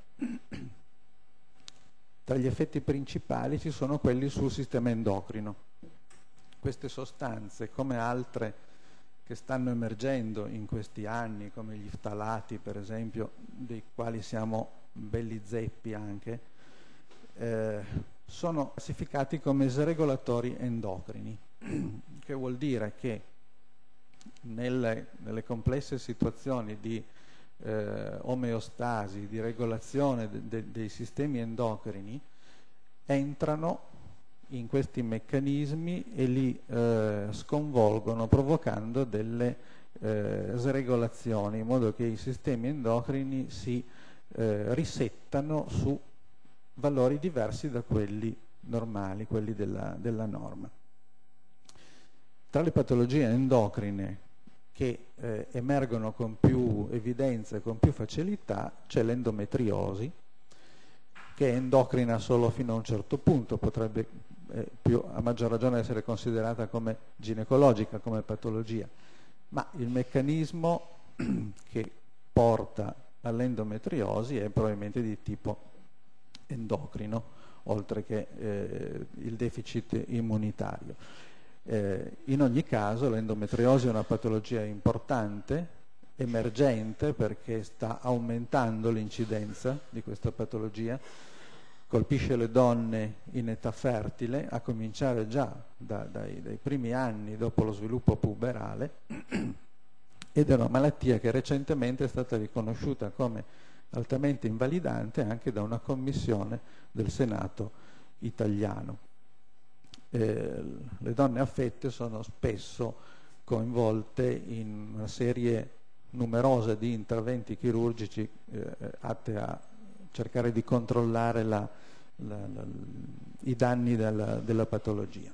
Tra gli effetti principali ci sono quelli sul sistema endocrino. Queste sostanze, come altre che stanno emergendo in questi anni, come gli ftalati per esempio, dei quali siamo belli zeppi anche, eh, sono classificati come sregolatori endocrini, che vuol dire che nelle, nelle complesse situazioni di eh, omeostasi, di regolazione de, de, dei sistemi endocrini, entrano in questi meccanismi e li eh, sconvolgono, provocando delle eh, sregolazioni, in modo che i sistemi endocrini si eh, risettano su valori diversi da quelli normali, quelli della, della norma. Tra le patologie endocrine che eh, emergono con più evidenza e con più facilità c'è l'endometriosi, che è endocrina solo fino a un certo punto, potrebbe eh, più, a maggior ragione essere considerata come ginecologica, come patologia, ma il meccanismo che porta all'endometriosi è probabilmente di tipo endocrino, oltre che eh, il deficit immunitario. Eh, in ogni caso l'endometriosi è una patologia importante, emergente, perché sta aumentando l'incidenza di questa patologia, colpisce le donne in età fertile, a cominciare già da, dai, dai primi anni dopo lo sviluppo puberale, ed è una malattia che recentemente è stata riconosciuta come altamente invalidante anche da una commissione del Senato italiano. Eh, le donne affette sono spesso coinvolte in una serie numerosa di interventi chirurgici eh, atte a cercare di controllare la la, la, i danni della, della patologia.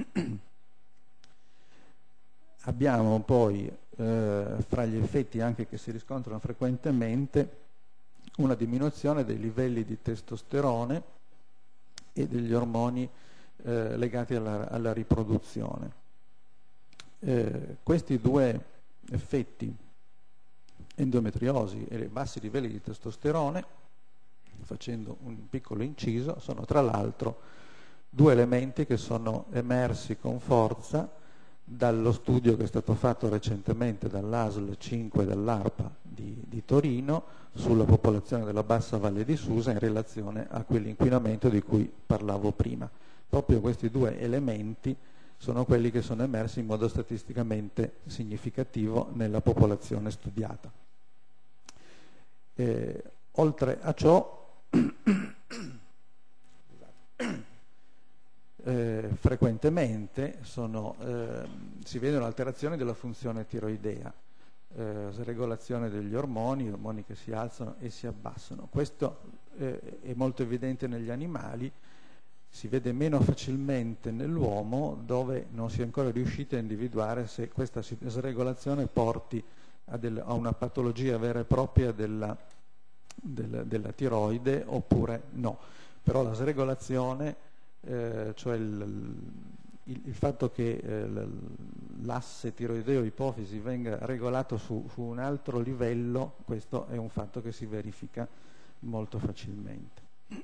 Abbiamo poi eh, fra gli effetti anche che si riscontrano frequentemente una diminuzione dei livelli di testosterone e degli ormoni eh, legati alla, alla riproduzione. Eh, questi due effetti, endometriosi e bassi livelli di testosterone, facendo un piccolo inciso, sono tra l'altro due elementi che sono emersi con forza dallo studio che è stato fatto recentemente dall'A S L cinque e dall'ARPA di, di Torino sulla popolazione della bassa Valle di Susa in relazione a quell'inquinamento di cui parlavo prima. Proprio questi due elementi sono quelli che sono emersi in modo statisticamente significativo nella popolazione studiata. Eh, oltre a ciò, Eh, frequentemente sono, eh, si vedono alterazioni della funzione tiroidea, eh, sregolazione degli ormoni, ormoni che si alzano e si abbassano. Questo eh, è molto evidente negli animali, si vede meno facilmente nell'uomo, dove non si è ancora riusciti a individuare se questa sregolazione porti a, del, a una patologia vera e propria della, della, della tiroide oppure no. Però la sregolazione, Eh, cioè il, il, il fatto che eh, l'asse tiroideo-ipofisi venga regolato su, su un altro livello, questo è un fatto che si verifica molto facilmente.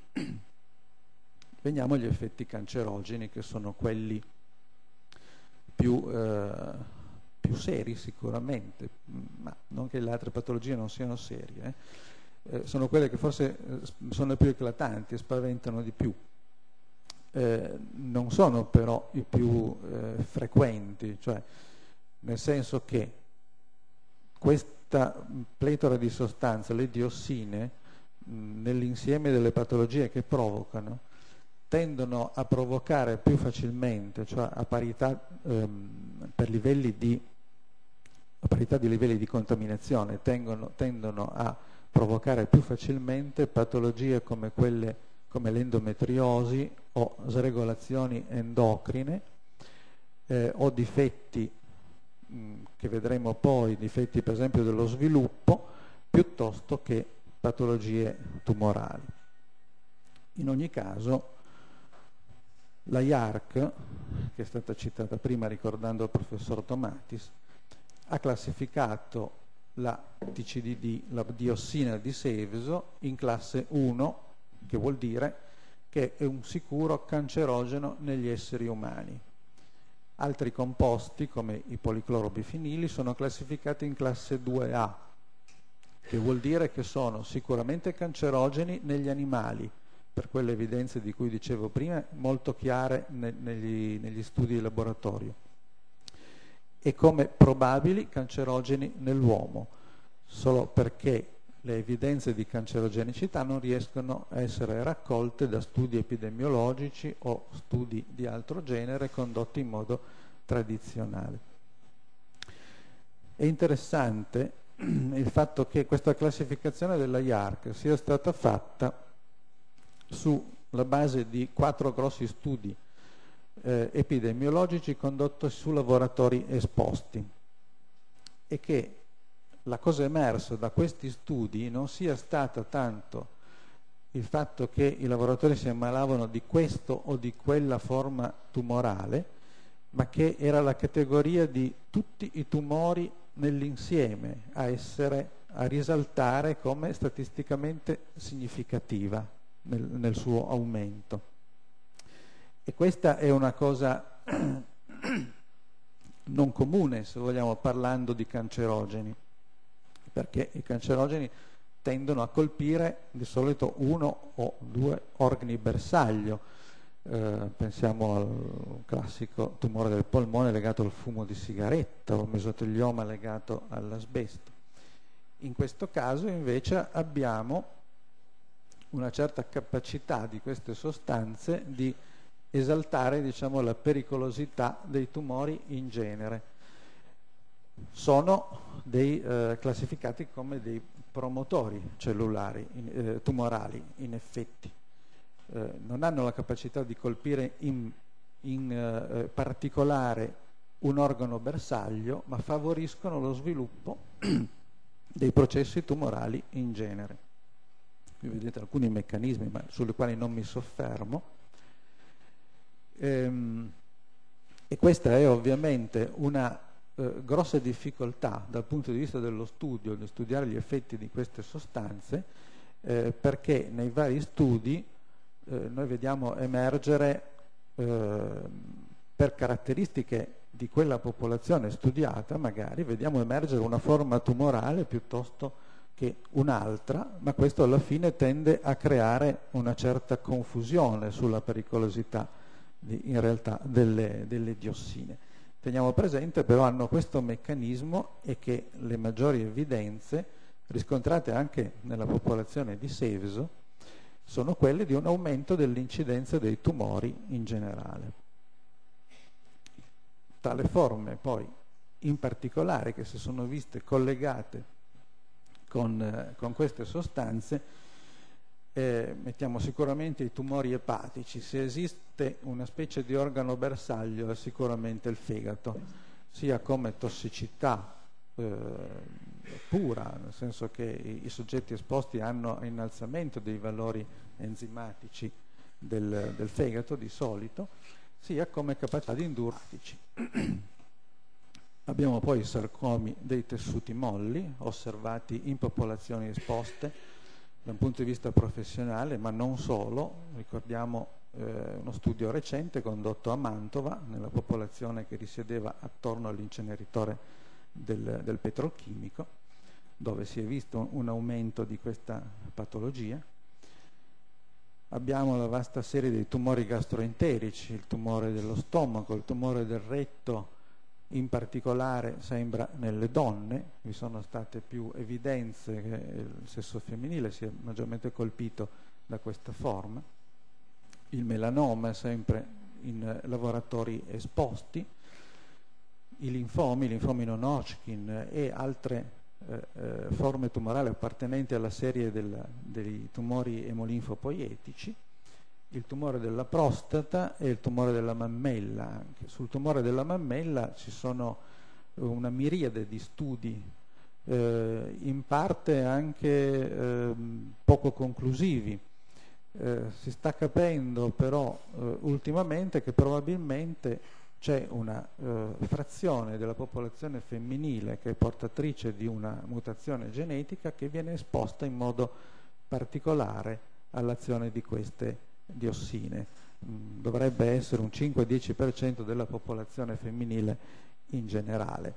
Veniamo agli effetti cancerogeni, che sono quelli più, eh, più seri sicuramente, ma non che le altre patologie non siano serie, eh. Eh, sono quelle che forse eh, sono più eclatanti e spaventano di più. Eh, non sono però i più eh, frequenti, cioè nel senso che questa pletora di sostanze, le diossine, mh, nell'insieme delle patologie che provocano, tendono a provocare più facilmente, cioè a parità, ehm, per livelli di, a parità di livelli di contaminazione, tengono, tendono a provocare più facilmente patologie come quelle come l'endometriosi o sregolazioni endocrine eh, o difetti mh, che vedremo poi, difetti per esempio dello sviluppo, piuttosto che patologie tumorali. In ogni caso la I A R C, che è stata citata prima ricordando il professor Tomatis, ha classificato la T C D D, la diossina di Seveso, in classe uno, che vuol dire che è un sicuro cancerogeno negli esseri umani. Altri composti, come i policlorobifinili, sono classificati in classe due A, che vuol dire che sono sicuramente cancerogeni negli animali, per quelle evidenze di cui dicevo prima, molto chiare ne- negli, negli studi di laboratorio, e come probabili cancerogeni nell'uomo, solo perché le evidenze di cancerogenicità non riescono a essere raccolte da studi epidemiologici o studi di altro genere condotti in modo tradizionale. È interessante il fatto che questa classificazione della I A R C sia stata fatta sulla base di quattro grossi studi eh, epidemiologici condotti su lavoratori esposti, e che la cosa emersa da questi studi non sia stata tanto il fatto che i lavoratori si ammalavano di questo o di quella forma tumorale, ma che era la categoria di tutti i tumori nell'insieme a essere, a risaltare come statisticamente significativa nel, nel suo aumento. E questa è una cosa non comune, se vogliamo, parlando di cancerogeni, perché i cancerogeni tendono a colpire di solito uno o due organi bersaglio. Eh, pensiamo al classico tumore del polmone legato al fumo di sigaretta o mesotelioma legato all'asbesto. In questo caso invece abbiamo una certa capacità di queste sostanze di esaltare, diciamo, la pericolosità dei tumori in genere. Sono dei, eh, classificati come dei promotori cellulari, in, eh, tumorali in effetti, eh, non hanno la capacità di colpire in, in eh, particolare un organo bersaglio, ma favoriscono lo sviluppo dei processi tumorali in genere. Qui vedete alcuni meccanismi, ma sulle quali non mi soffermo. Ehm, e questa è ovviamente una eh, grossa difficoltà dal punto di vista dello studio, di studiare gli effetti di queste sostanze, eh, perché nei vari studi eh, noi vediamo emergere eh, per caratteristiche di quella popolazione studiata, magari vediamo emergere una forma tumorale piuttosto che un'altra, ma questo alla fine tende a creare una certa confusione sulla pericolosità di, in realtà delle, delle diossine. Teniamo presente però hanno questo meccanismo e che le maggiori evidenze riscontrate anche nella popolazione di Seveso sono quelle di un aumento dell'incidenza dei tumori in generale. Tale forme poi in particolare che si sono viste collegate con, eh, con queste sostanze, eh, mettiamo sicuramente i tumori epatici. Se esiste una specie di organo bersaglio è sicuramente il fegato, sia come tossicità eh, pura, nel senso che i, i soggetti esposti hanno innalzamento dei valori enzimatici del, del fegato di solito, sia come capacità di indurtici. Abbiamo poi i sarcomi dei tessuti molli osservati in popolazioni esposte da un punto di vista professionale, ma non solo. Ricordiamo eh, uno studio recente condotto a Mantova nella popolazione che risiedeva attorno all'inceneritore del, del petrolchimico, dove si è visto un aumento di questa patologia. Abbiamo la vasta serie dei tumori gastroenterici, il tumore dello stomaco, il tumore del retto, in particolare sembra nelle donne. Vi sono state più evidenze che il sesso femminile sia maggiormente colpito da questa forma. Il melanoma sempre in lavoratori esposti, i linfomi, i linfomi non Hodgkin e altre Eh, eh, forme tumorali appartenenti alla serie del, dei tumori emolinfopoietici, il tumore della prostata e il tumore della mammella. Anche sul tumore della mammella ci sono una miriade di studi, eh, in parte anche eh, poco conclusivi. Eh, si sta capendo però eh, ultimamente che probabilmente c'è una eh, frazione della popolazione femminile che è portatrice di una mutazione genetica che viene esposta in modo particolare all'azione di queste diossine. Mm, dovrebbe essere un cinque dieci per cento della popolazione femminile in generale.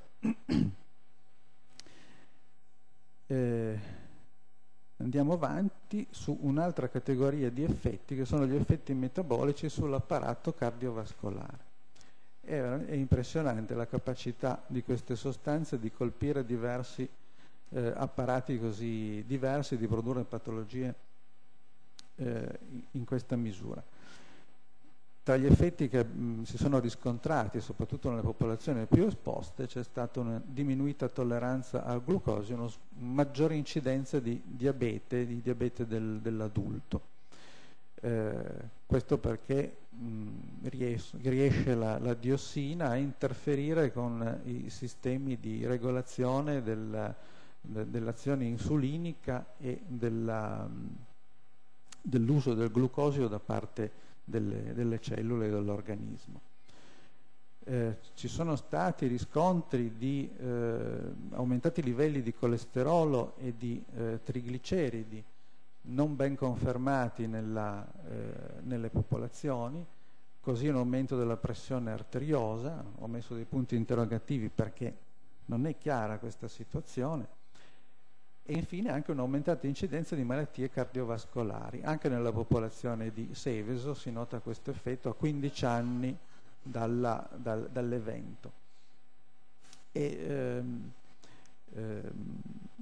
eh, andiamo avanti su un'altra categoria di effetti che sono gli effetti metabolici sull'apparato cardiovascolare. È, è impressionante la capacità di queste sostanze di colpire diversi eh, apparati così diversi, di produrre patologie eh, in questa misura. Tra gli effetti che mh, si sono riscontrati, soprattutto nelle popolazioni più esposte, c'è stata una diminuita tolleranza al glucosio, una maggiore incidenza di diabete, di diabete del, dell'adulto. Eh, questo perché mh, ries- riesce la, la diossina a interferire con i sistemi di regolazione del, de, dell'azione insulinica e della, mh, dell'uso del glucosio da parte delle, delle cellule dell'organismo. Eh, ci sono stati riscontri di eh, aumentati livelli di colesterolo e di eh, trigliceridi non ben confermati nella, eh, nelle popolazioni, così un aumento della pressione arteriosa. Ho messo dei punti interrogativi perché non è chiara questa situazione, e infine anche un'aumentata incidenza di malattie cardiovascolari. Anche nella popolazione di Seveso si nota questo effetto a quindici anni dalla, dal, dall'evento. E, ehm, ehm,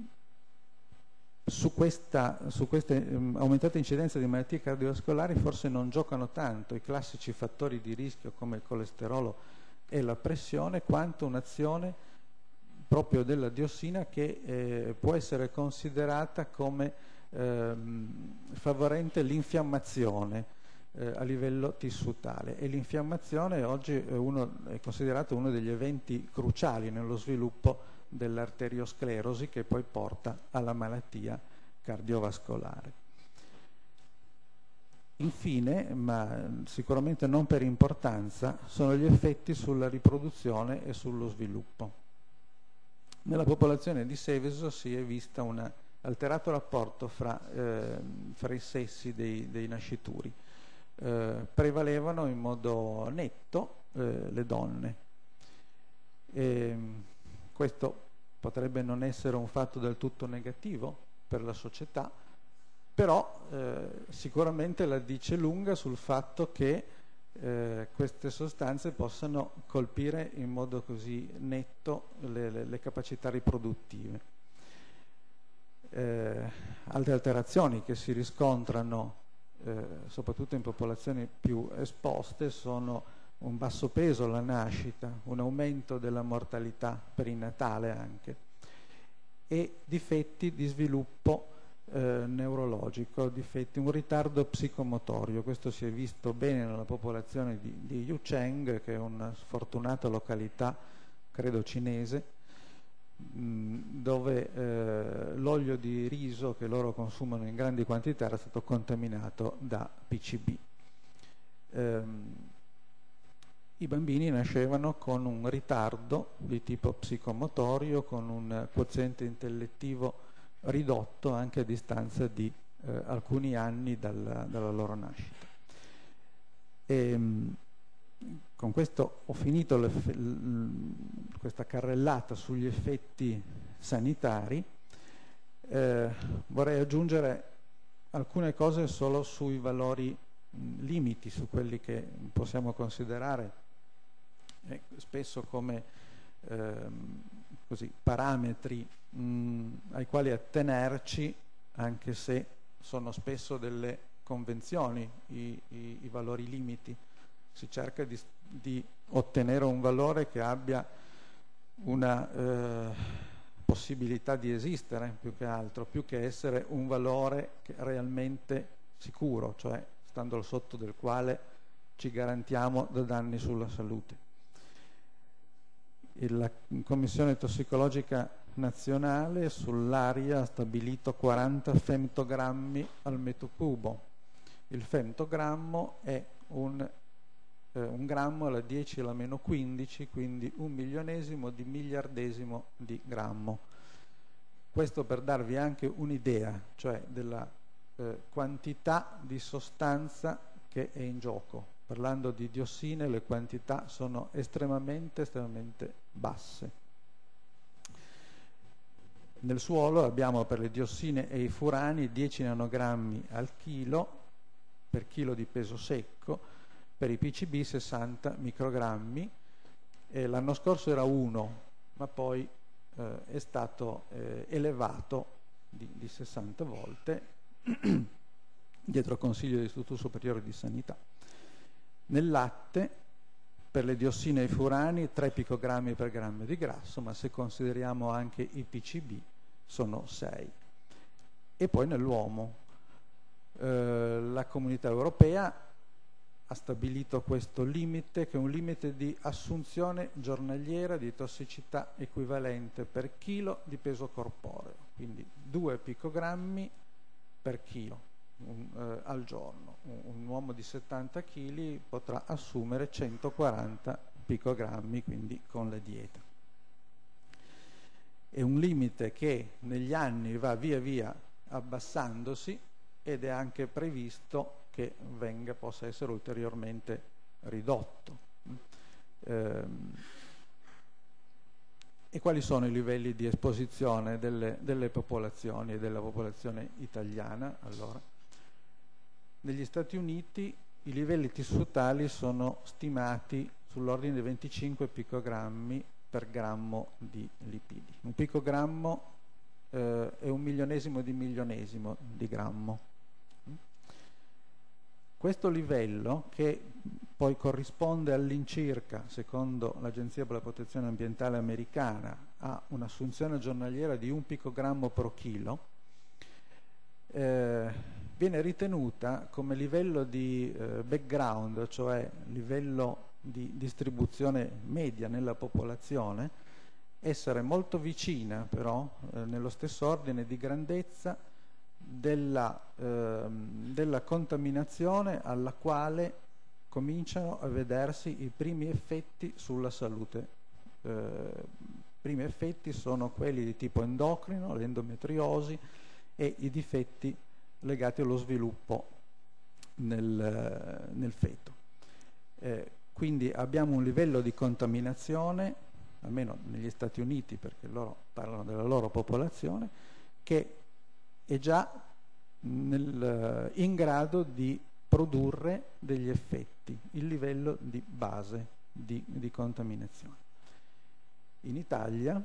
Su questa, su questa um, aumentata incidenza di malattie cardiovascolari forse non giocano tanto i classici fattori di rischio come il colesterolo e la pressione, quanto un'azione proprio della diossina che eh, può essere considerata come ehm, favorente l'infiammazione. eh, a livello tissutale, e l'infiammazione oggi è, uno, è considerato uno degli eventi cruciali nello sviluppo dell'arteriosclerosi, che poi porta alla malattia cardiovascolare. Infine, ma sicuramente non per importanza, sono gli effetti sulla riproduzione e sullo sviluppo. Nella popolazione di Seveso si è vista un alterato rapporto fra, eh, fra i sessi dei, dei nascituri. Eh, prevalevano in modo netto eh, le donne. E questo potrebbe non essere un fatto del tutto negativo per la società, però eh, sicuramente la dice lunga sul fatto che eh, queste sostanze possano colpire in modo così netto le, le, le capacità riproduttive. Eh, altre alterazioni che si riscontrano eh, soprattutto in popolazioni più esposte sono un basso peso alla nascita, un aumento della mortalità perinatale anche, e difetti di sviluppo Eh, neurologico, difetti, un ritardo psicomotorio. Questo si è visto bene nella popolazione di, di Yucheng, che è una sfortunata località, credo cinese, mh, dove eh, l'olio di riso che loro consumano in grandi quantità era stato contaminato da P C B. Ehm, I bambini nascevano con un ritardo di tipo psicomotorio, con un quoziente intellettivo ridotto anche a distanza di eh, alcuni anni dalla, dalla loro nascita. E, mh, con questo ho finito le, l, questa carrellata sugli effetti sanitari. Eh, vorrei aggiungere alcune cose solo sui valori mh, limiti, su quelli che possiamo considerare eh, spesso come eh, così, parametri mh, ai quali attenerci, anche se sono spesso delle convenzioni i, i, i valori limiti. Si cerca di, di ottenere un valore che abbia una eh, possibilità di esistere, più che altro, più che essere un valore che realmente sicuro, cioè stando al sotto del quale ci garantiamo da danni sulla salute. La Commissione Tossicologica Nazionale sull'aria ha stabilito quaranta femtogrammi al metro cubo. Il femtogrammo è un, eh, un grammo alla dieci alla meno quindici, quindi un milionesimo di miliardesimo di grammo. Questo per darvi anche un'idea, cioè della eh, quantità di sostanza che è in gioco. Parlando di diossine, le quantità sono estremamente, estremamente basse. Nel suolo abbiamo per le diossine e i furani dieci nanogrammi al chilo per chilo di peso secco, per i P C B sessanta microgrammi, e l'anno scorso era uno, ma poi eh, è stato eh, elevato di, di sessanta volte dietro consiglio dell'Istituto Superiore di Sanità. Nel latte, per le diossine e i furani, tre picogrammi per grammo di grasso, ma se consideriamo anche i P C B sono sei. E poi nell'uomo, eh, la Comunità Europea ha stabilito questo limite, che è un limite di assunzione giornaliera di tossicità equivalente per chilo di peso corporeo, quindi due picogrammi per chilo. Un, eh, al giorno. Un, un uomo di settanta chili potrà assumere centoquaranta picogrammi, quindi con la dieta. È un limite che negli anni va via via abbassandosi, ed è anche previsto che venga, possa essere ulteriormente ridotto. Ehm, e quali sono i livelli di esposizione delle, delle popolazioni e della popolazione italiana? Allora, negli Stati Uniti i livelli tissutali sono stimati sull'ordine di venticinque picogrammi per grammo di lipidi. Un picogrammo eh, è un milionesimo di milionesimo di grammo. Questo livello, che poi corrisponde all'incirca, secondo l'Agenzia per la Protezione Ambientale americana, a un'assunzione giornaliera di un picogrammo pro chilo, eh, viene ritenuta come livello di eh, background, cioè livello di distribuzione media nella popolazione, essere molto vicina però eh, nello stesso ordine di grandezza della, eh, della contaminazione alla quale cominciano a vedersi i primi effetti sulla salute. Eh, I primi effetti sono quelli di tipo endocrino, l'endometriosi e i difetti legati allo sviluppo nel, nel feto. Eh, quindi abbiamo un livello di contaminazione, almeno negli Stati Uniti, perché loro parlano della loro popolazione, che è già nel, in grado di produrre degli effetti, il livello di base di, di contaminazione. In Italia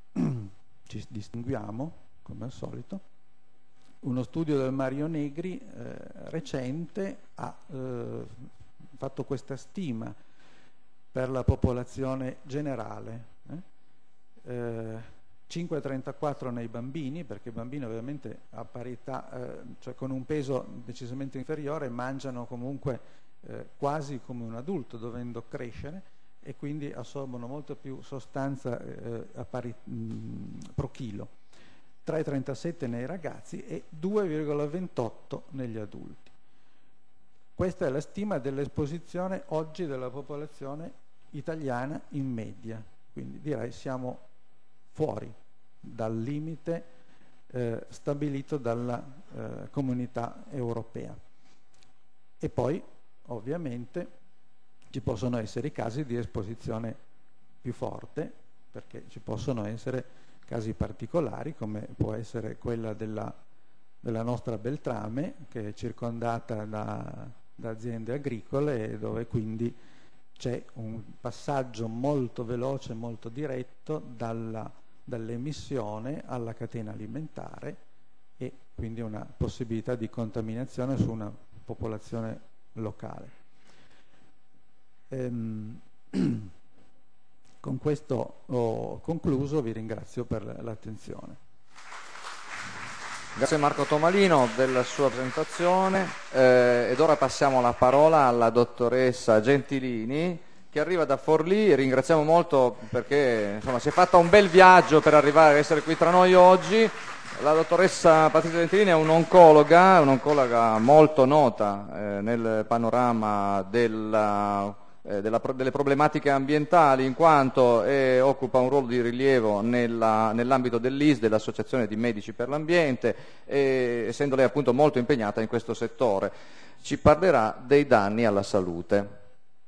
ci distinguiamo, come al solito. Uno studio del Mario Negri eh, recente ha eh, fatto questa stima per la popolazione generale. Eh? Eh, cinque virgola trentaquattro nei bambini, perché i bambini ovviamente a parità, eh, cioè con un peso decisamente inferiore, mangiano comunque eh, quasi come un adulto, dovendo crescere, e quindi assorbono molto più sostanza eh, a pari, mh, pro chilo. tre virgola trentasette nei ragazzi e due virgola ventotto negli adulti. Questa è la stima dell'esposizione oggi della popolazione italiana in media, quindi direi siamo fuori dal limite eh, stabilito dalla eh, comunità europea. E poi ovviamente ci possono essere i casi di esposizione più forte, perché ci possono essere casi particolari, come può essere quella della, della nostra Beltrame, che è circondata da, da aziende agricole, e dove quindi c'è un passaggio molto veloce, molto diretto dalla, dall'emissione alla catena alimentare, e quindi una possibilità di contaminazione su una popolazione locale. Ehm, con questo ho concluso, vi ringrazio per l'attenzione. Grazie Marco Tomalino della sua presentazione, eh, ed ora passiamo la parola alla dottoressa Gentilini, che arriva da Forlì. Ringraziamo molto perché insomma, si è fatta un bel viaggio per arrivare a essere qui tra noi oggi. La dottoressa Patrizia Gentilini è un'oncologa, un'oncologa molto nota eh, nel panorama della Eh, della, delle problematiche ambientali, in quanto eh, occupa un ruolo di rilievo nella, nell'ambito dell'I S, dell'Associazione di Medici per l'Ambiente, e, essendo lei appunto molto impegnata in questo settore. Ci parlerà dei danni alla salute.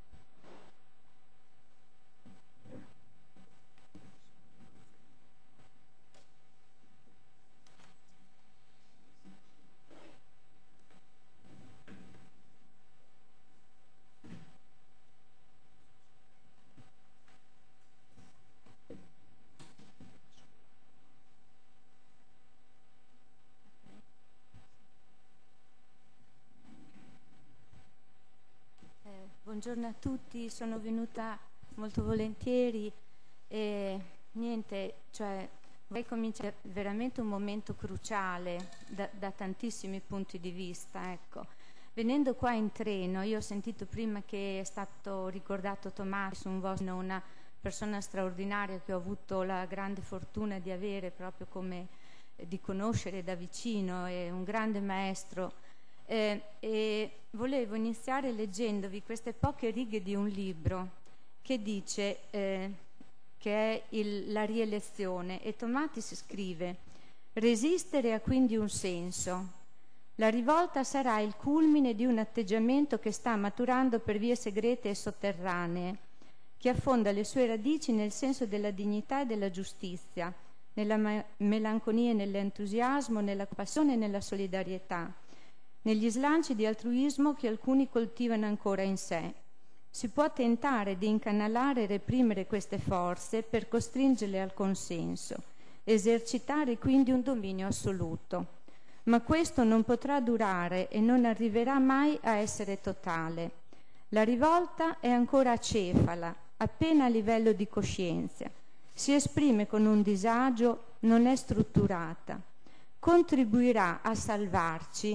Buongiorno a tutti, sono venuta molto volentieri e niente, cioè vorrei cominciare veramente un momento cruciale da, da tantissimi punti di vista, ecco. Venendo qua in treno, io ho sentito prima che è stato ricordato Tommaso, un vostro, una persona straordinaria che ho avuto la grande fortuna di avere proprio come eh, di conoscere da vicino, è un grande maestro. Eh, e volevo iniziare leggendovi queste poche righe di un libro che dice eh, che è il, la rielezione, e Tomatis scrive: resistere ha quindi un senso. La rivolta sarà il culmine di un atteggiamento che sta maturando per vie segrete e sotterranee, che affonda le sue radici nel senso della dignità e della giustizia, nella ma- melanconia e nell'entusiasmo, nella compassione e nella solidarietà, negli slanci di altruismo che alcuni coltivano ancora in sé. Si può tentare di incanalare e reprimere queste forze per costringerle al consenso, esercitare quindi un dominio assoluto. Ma questo non potrà durare e non arriverà mai a essere totale. La rivolta è ancora acefala, appena a livello di coscienza. Si esprime con un disagio, non è strutturata. Contribuirà a salvarci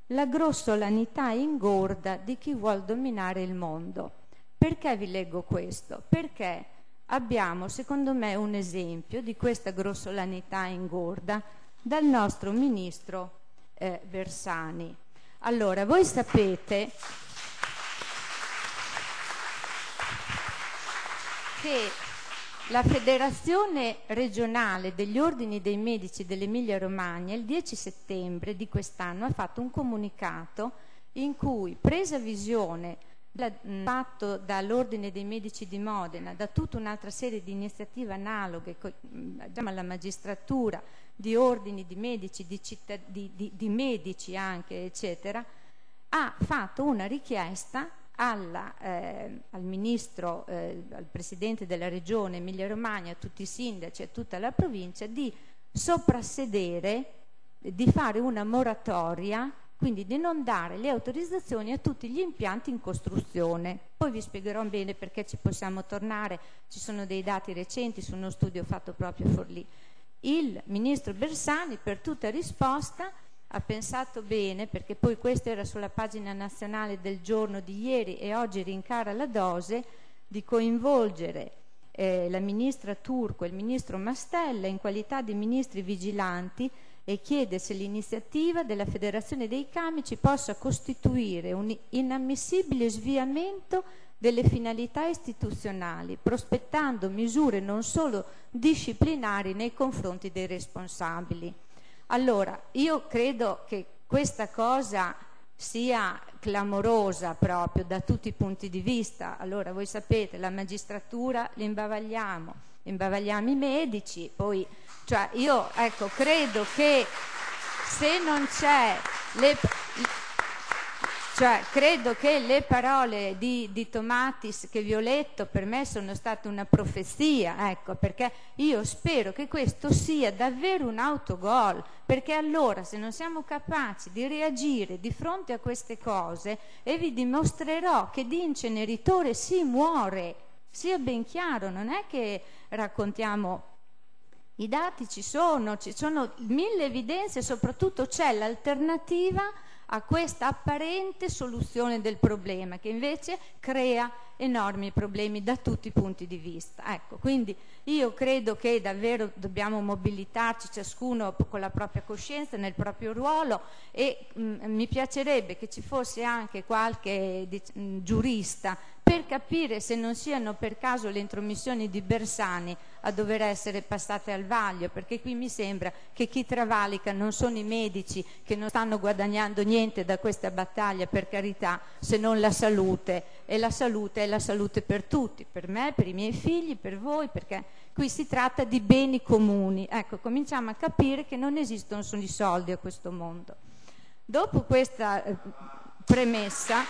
la grossolanità ingorda di chi vuol dominare il mondo. Perché vi leggo questo? Perché abbiamo, secondo me, un esempio di questa grossolanità ingorda dal nostro ministro eh, Bersani. Allora, voi sapete che la Federazione regionale degli ordini dei medici dell'Emilia Romagna il dieci settembre di quest'anno ha fatto un comunicato in cui, presa visione fatto dall'Ordine dei Medici di Modena, da tutta un'altra serie di iniziative analoghe diciamo, alla magistratura, di ordini di medici, di, cittad- di, di, di medici anche, eccetera, ha fatto una richiesta alla, eh, al ministro, eh, al presidente della regione Emilia Romagna, a tutti i sindaci, a tutta la provincia, di soprassedere, di fare una moratoria, quindi di non dare le autorizzazioni a tutti gli impianti in costruzione. Poi vi spiegherò bene perché ci possiamo tornare, ci sono dei dati recenti su uno studio fatto proprio a Forlì. Il ministro Bersani, per tutta risposta, ha pensato bene, perché poi questo era sulla pagina nazionale del Giorno di ieri e oggi rincara la dose, di coinvolgere eh, la ministra Turco e il ministro Mastella in qualità di ministri vigilanti e chiede se l'iniziativa della Federazione dei Camici possa costituire un inammissibile sviamento delle finalità istituzionali, prospettando misure non solo disciplinari nei confronti dei responsabili. Allora, io credo che questa cosa sia clamorosa proprio da tutti i punti di vista. Allora, voi sapete, la magistratura l'imbavagliamo, imbavagliamo i medici, poi, cioè io, ecco, credo che se non c'è le... Cioè, credo che le parole di, di Tomatis che vi ho letto per me sono state una profezia, ecco, perché io spero che questo sia davvero un autogol, perché allora se non siamo capaci di reagire di fronte a queste cose, e vi dimostrerò che di inceneritore si muore, sia ben chiaro, non è che raccontiamo... I dati ci sono, ci sono mille evidenze, soprattutto c'è l'alternativa a questa apparente soluzione del problema, che invece crea enormi problemi da tutti i punti di vista. Ecco, quindi io credo che davvero dobbiamo mobilitarci ciascuno con la propria coscienza, nel proprio ruolo, e mh, mi piacerebbe che ci fosse anche qualche dic- mh, giurista per capire se non siano per caso le intromissioni di Bersani a dover essere passate al vaglio, perché qui mi sembra che chi travalica non sono i medici, che non stanno guadagnando niente da questa battaglia, per carità, se non la salute, e la salute è la salute per tutti, per me, per i miei figli, per voi, perché qui si tratta di beni comuni. Ecco, cominciamo a capire che non esistono solo i soldi a questo mondo. Dopo questa eh, premessa,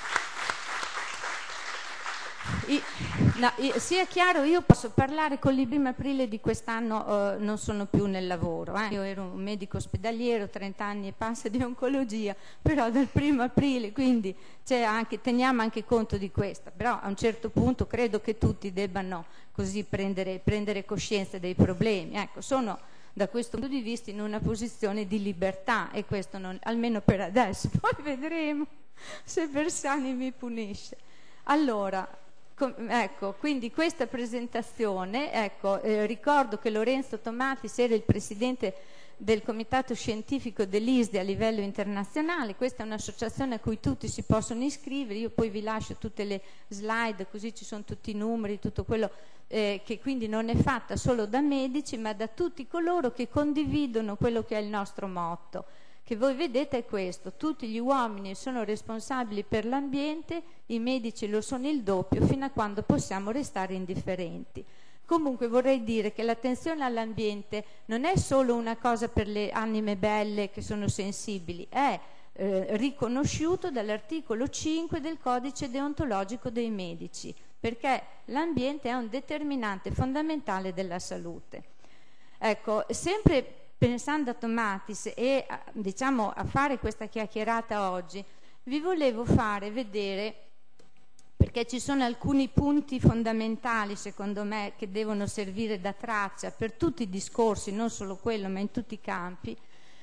I, no, io, sia chiaro, io posso parlare con il primo aprile di quest'anno, eh, non sono più nel lavoro, eh. Io ero un medico ospedaliero, trenta anni e passa di oncologia, però dal primo aprile, quindi c'è anche, teniamo anche conto di questo, però a un certo punto credo che tutti debbano così prendere, prendere coscienza dei problemi. Ecco, sono da questo punto di vista in una posizione di libertà, e questo non, almeno per adesso, poi vedremo se Bersani mi punisce. Allora, ecco, quindi questa presentazione, ecco, eh, ricordo che Lorenzo Tomatis era il presidente del comitato scientifico dell'I S D E a livello internazionale. Questa è un'associazione a cui tutti si possono iscrivere, io poi vi lascio tutte le slide, così ci sono tutti i numeri, tutto quello eh, che quindi non è fatta solo da medici, ma da tutti coloro che condividono quello che è il nostro motto, che voi vedete è questo: tutti gli uomini sono responsabili per l'ambiente, i medici lo sono il doppio, fino a quando possiamo restare indifferenti. Comunque vorrei dire che l'attenzione all'ambiente non è solo una cosa per le anime belle che sono sensibili, è eh, riconosciuto dall'articolo cinque del codice deontologico dei medici, perché l'ambiente è un determinante fondamentale della salute. Ecco, sempre pensando a Tomatis e a, diciamo a fare questa chiacchierata oggi, vi volevo fare vedere, perché ci sono alcuni punti fondamentali secondo me che devono servire da traccia per tutti i discorsi, non solo quello ma in tutti i campi,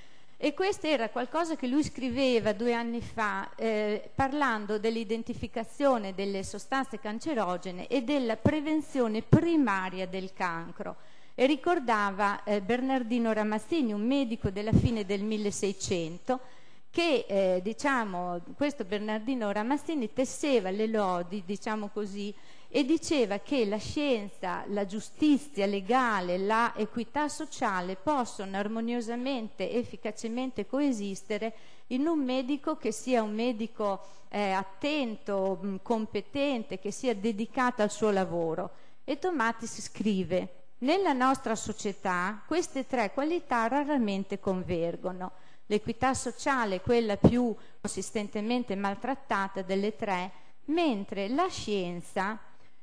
E questo era qualcosa che lui scriveva due anni fa, eh, parlando dell'identificazione delle sostanze cancerogene e della prevenzione primaria del cancro. E ricordava eh, Bernardino Ramazzini, un medico della fine del milleseicento, che eh, diciamo, questo Bernardino Ramazzini tesseva le lodi, diciamo così, e diceva che la scienza, la giustizia legale, la equità sociale possono armoniosamente, efficacemente coesistere in un medico che sia un medico eh, attento, mh, competente, che sia dedicato al suo lavoro. E Tomatis scrive: nella nostra società queste tre qualità raramente convergono. L'equità sociale è quella più consistentemente maltrattata delle tre, mentre la scienza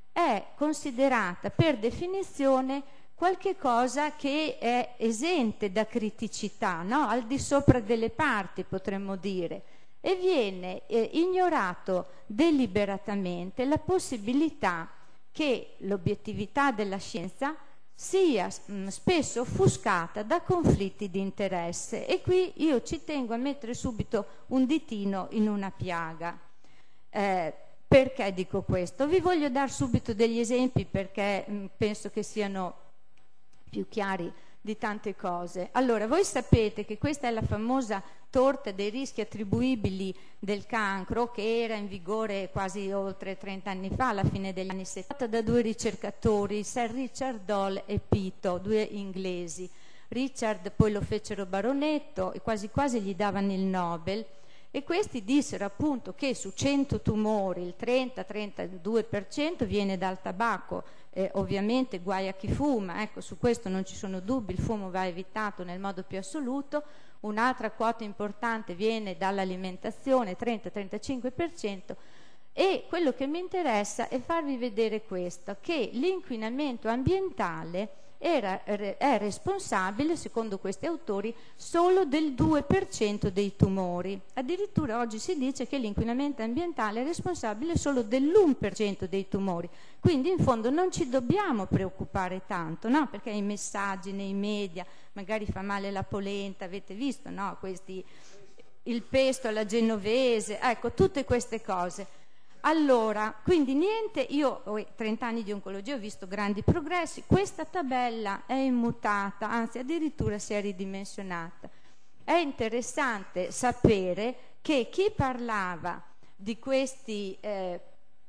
è considerata per definizione qualche cosa che è esente da criticità, no? Al di sopra delle parti, potremmo dire, e viene eh, ignorato deliberatamente la possibilità che l'obiettività della scienza sia mh, spesso offuscata da conflitti di interesse. E qui io ci tengo a mettere subito un ditino in una piaga. Eh, Perché dico questo? Vi voglio dare subito degli esempi perché mh, penso che siano più chiari di tante cose. Allora, voi sapete che questa è la famosa torta dei rischi attribuibili del cancro, che era in vigore quasi oltre trenta anni fa, alla fine degli anni settanta, da due ricercatori, Sir Richard Doll e Pito, due inglesi. Richard poi lo fecero baronetto e quasi quasi gli davano il Nobel. E questi dissero appunto che su cento tumori il trenta trentadue per cento viene dal tabacco, eh, ovviamente guai a chi fuma, ecco, su questo non ci sono dubbi, il fumo va evitato nel modo più assoluto. Un'altra quota importante viene dall'alimentazione, trenta trentacinque per cento. E quello che mi interessa è farvi vedere questo, che l'inquinamento ambientale Era, è responsabile, secondo questi autori, solo del due per cento dei tumori. Addirittura oggi si dice che l'inquinamento ambientale è responsabile solo dell'uno per cento dei tumori. Quindi in fondo non ci dobbiamo preoccupare tanto, no? Perché i messaggi nei media, magari fa male la polenta, avete visto, no? Questi, il pesto alla genovese, ecco, tutte queste cose. Allora, quindi niente, io ho trenta anni di oncologia, ho visto grandi progressi, questa tabella è immutata, anzi addirittura si è ridimensionata. È interessante sapere che chi parlava di questi, eh,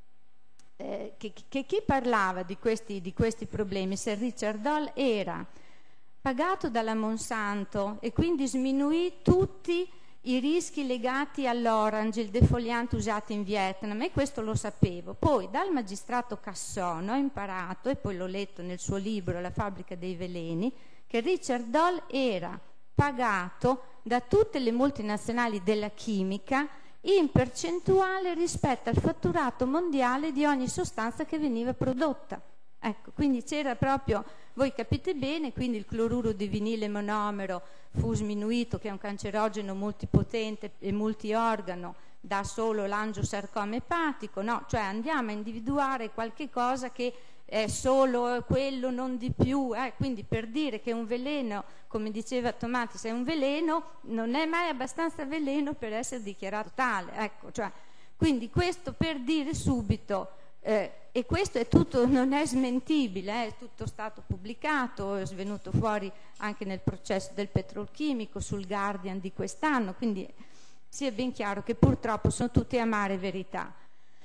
eh, che, che chi parlava di questi, di questi problemi, Sir Richard Doll, era pagato dalla Monsanto e quindi sminuì tutti i rischi legati all'orange, il defoliante usato in Vietnam, e questo lo sapevo. Poi dal magistrato Casson ho imparato, e poi l'ho letto nel suo libro La fabbrica dei veleni, che Richard Doll era pagato da tutte le multinazionali della chimica in percentuale rispetto al fatturato mondiale di ogni sostanza che veniva prodotta. Ecco, quindi c'era proprio, voi capite bene, quindi il cloruro di vinile monomero fu sminuito, che è un cancerogeno multipotente e multiorgano, dà solo l'angiosarcoma epatico, no? Cioè andiamo a individuare qualche cosa che è solo quello, non di più, eh? Quindi per dire che un veleno, come diceva Tomatis, è un veleno, non è mai abbastanza veleno per essere dichiarato tale, ecco, cioè, quindi questo per dire subito. Eh, e questo è tutto, non è smentibile, eh, è tutto stato pubblicato, è svenuto fuori anche nel processo del petrolchimico sul Guardian di quest'anno, quindi sia ben chiaro che purtroppo sono tutte amare verità.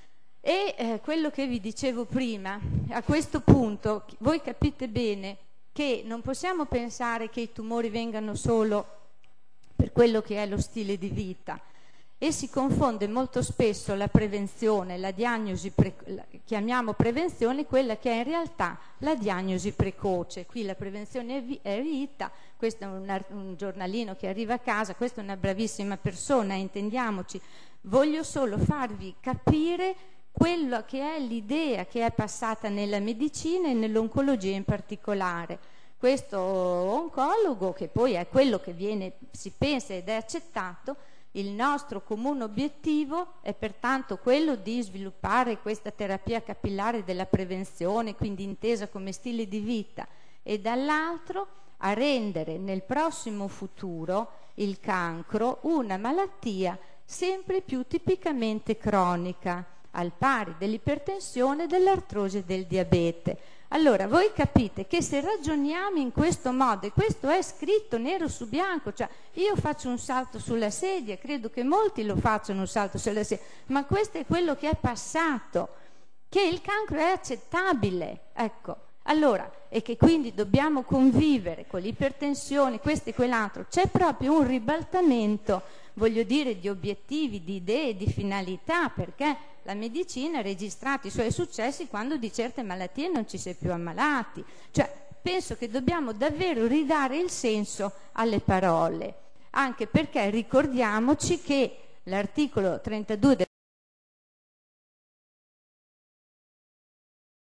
E eh, quello che vi dicevo prima, a questo punto voi capite bene che non possiamo pensare che i tumori vengano solo per quello che è lo stile di vita. E si confonde molto spesso la prevenzione, la diagnosi, pre- la, chiamiamo prevenzione quella che è in realtà la diagnosi precoce. Qui la prevenzione è, vi- è vita, questo è un, un giornalino che arriva a casa, questa è una bravissima persona, intendiamoci. Voglio solo farvi capire quello che è l'idea che è passata nella medicina e nell'oncologia in particolare. Questo oncologo, che poi è quello che viene, si pensa ed è accettato, il nostro comune obiettivo è pertanto quello di sviluppare questa terapia capillare della prevenzione, quindi intesa come stile di vita, e dall'altro a rendere nel prossimo futuro il cancro una malattia sempre più tipicamente cronica, al pari dell'ipertensione, dell'artrosi e del diabete. Allora, voi capite che se ragioniamo in questo modo, e questo è scritto nero su bianco, cioè io faccio un salto sulla sedia, credo che molti lo facciano un salto sulla sedia, ma questo è quello che è passato, che il cancro è accettabile, ecco. Allora, e che quindi dobbiamo convivere con l'ipertensione, questo e quell'altro, c'è proprio un ribaltamento, voglio dire, di obiettivi, di idee, di finalità, perché la medicina ha registrato i suoi successi quando di certe malattie non ci si è più ammalati. Cioè, penso che dobbiamo davvero ridare il senso alle parole, anche perché ricordiamoci che l'articolo trentadue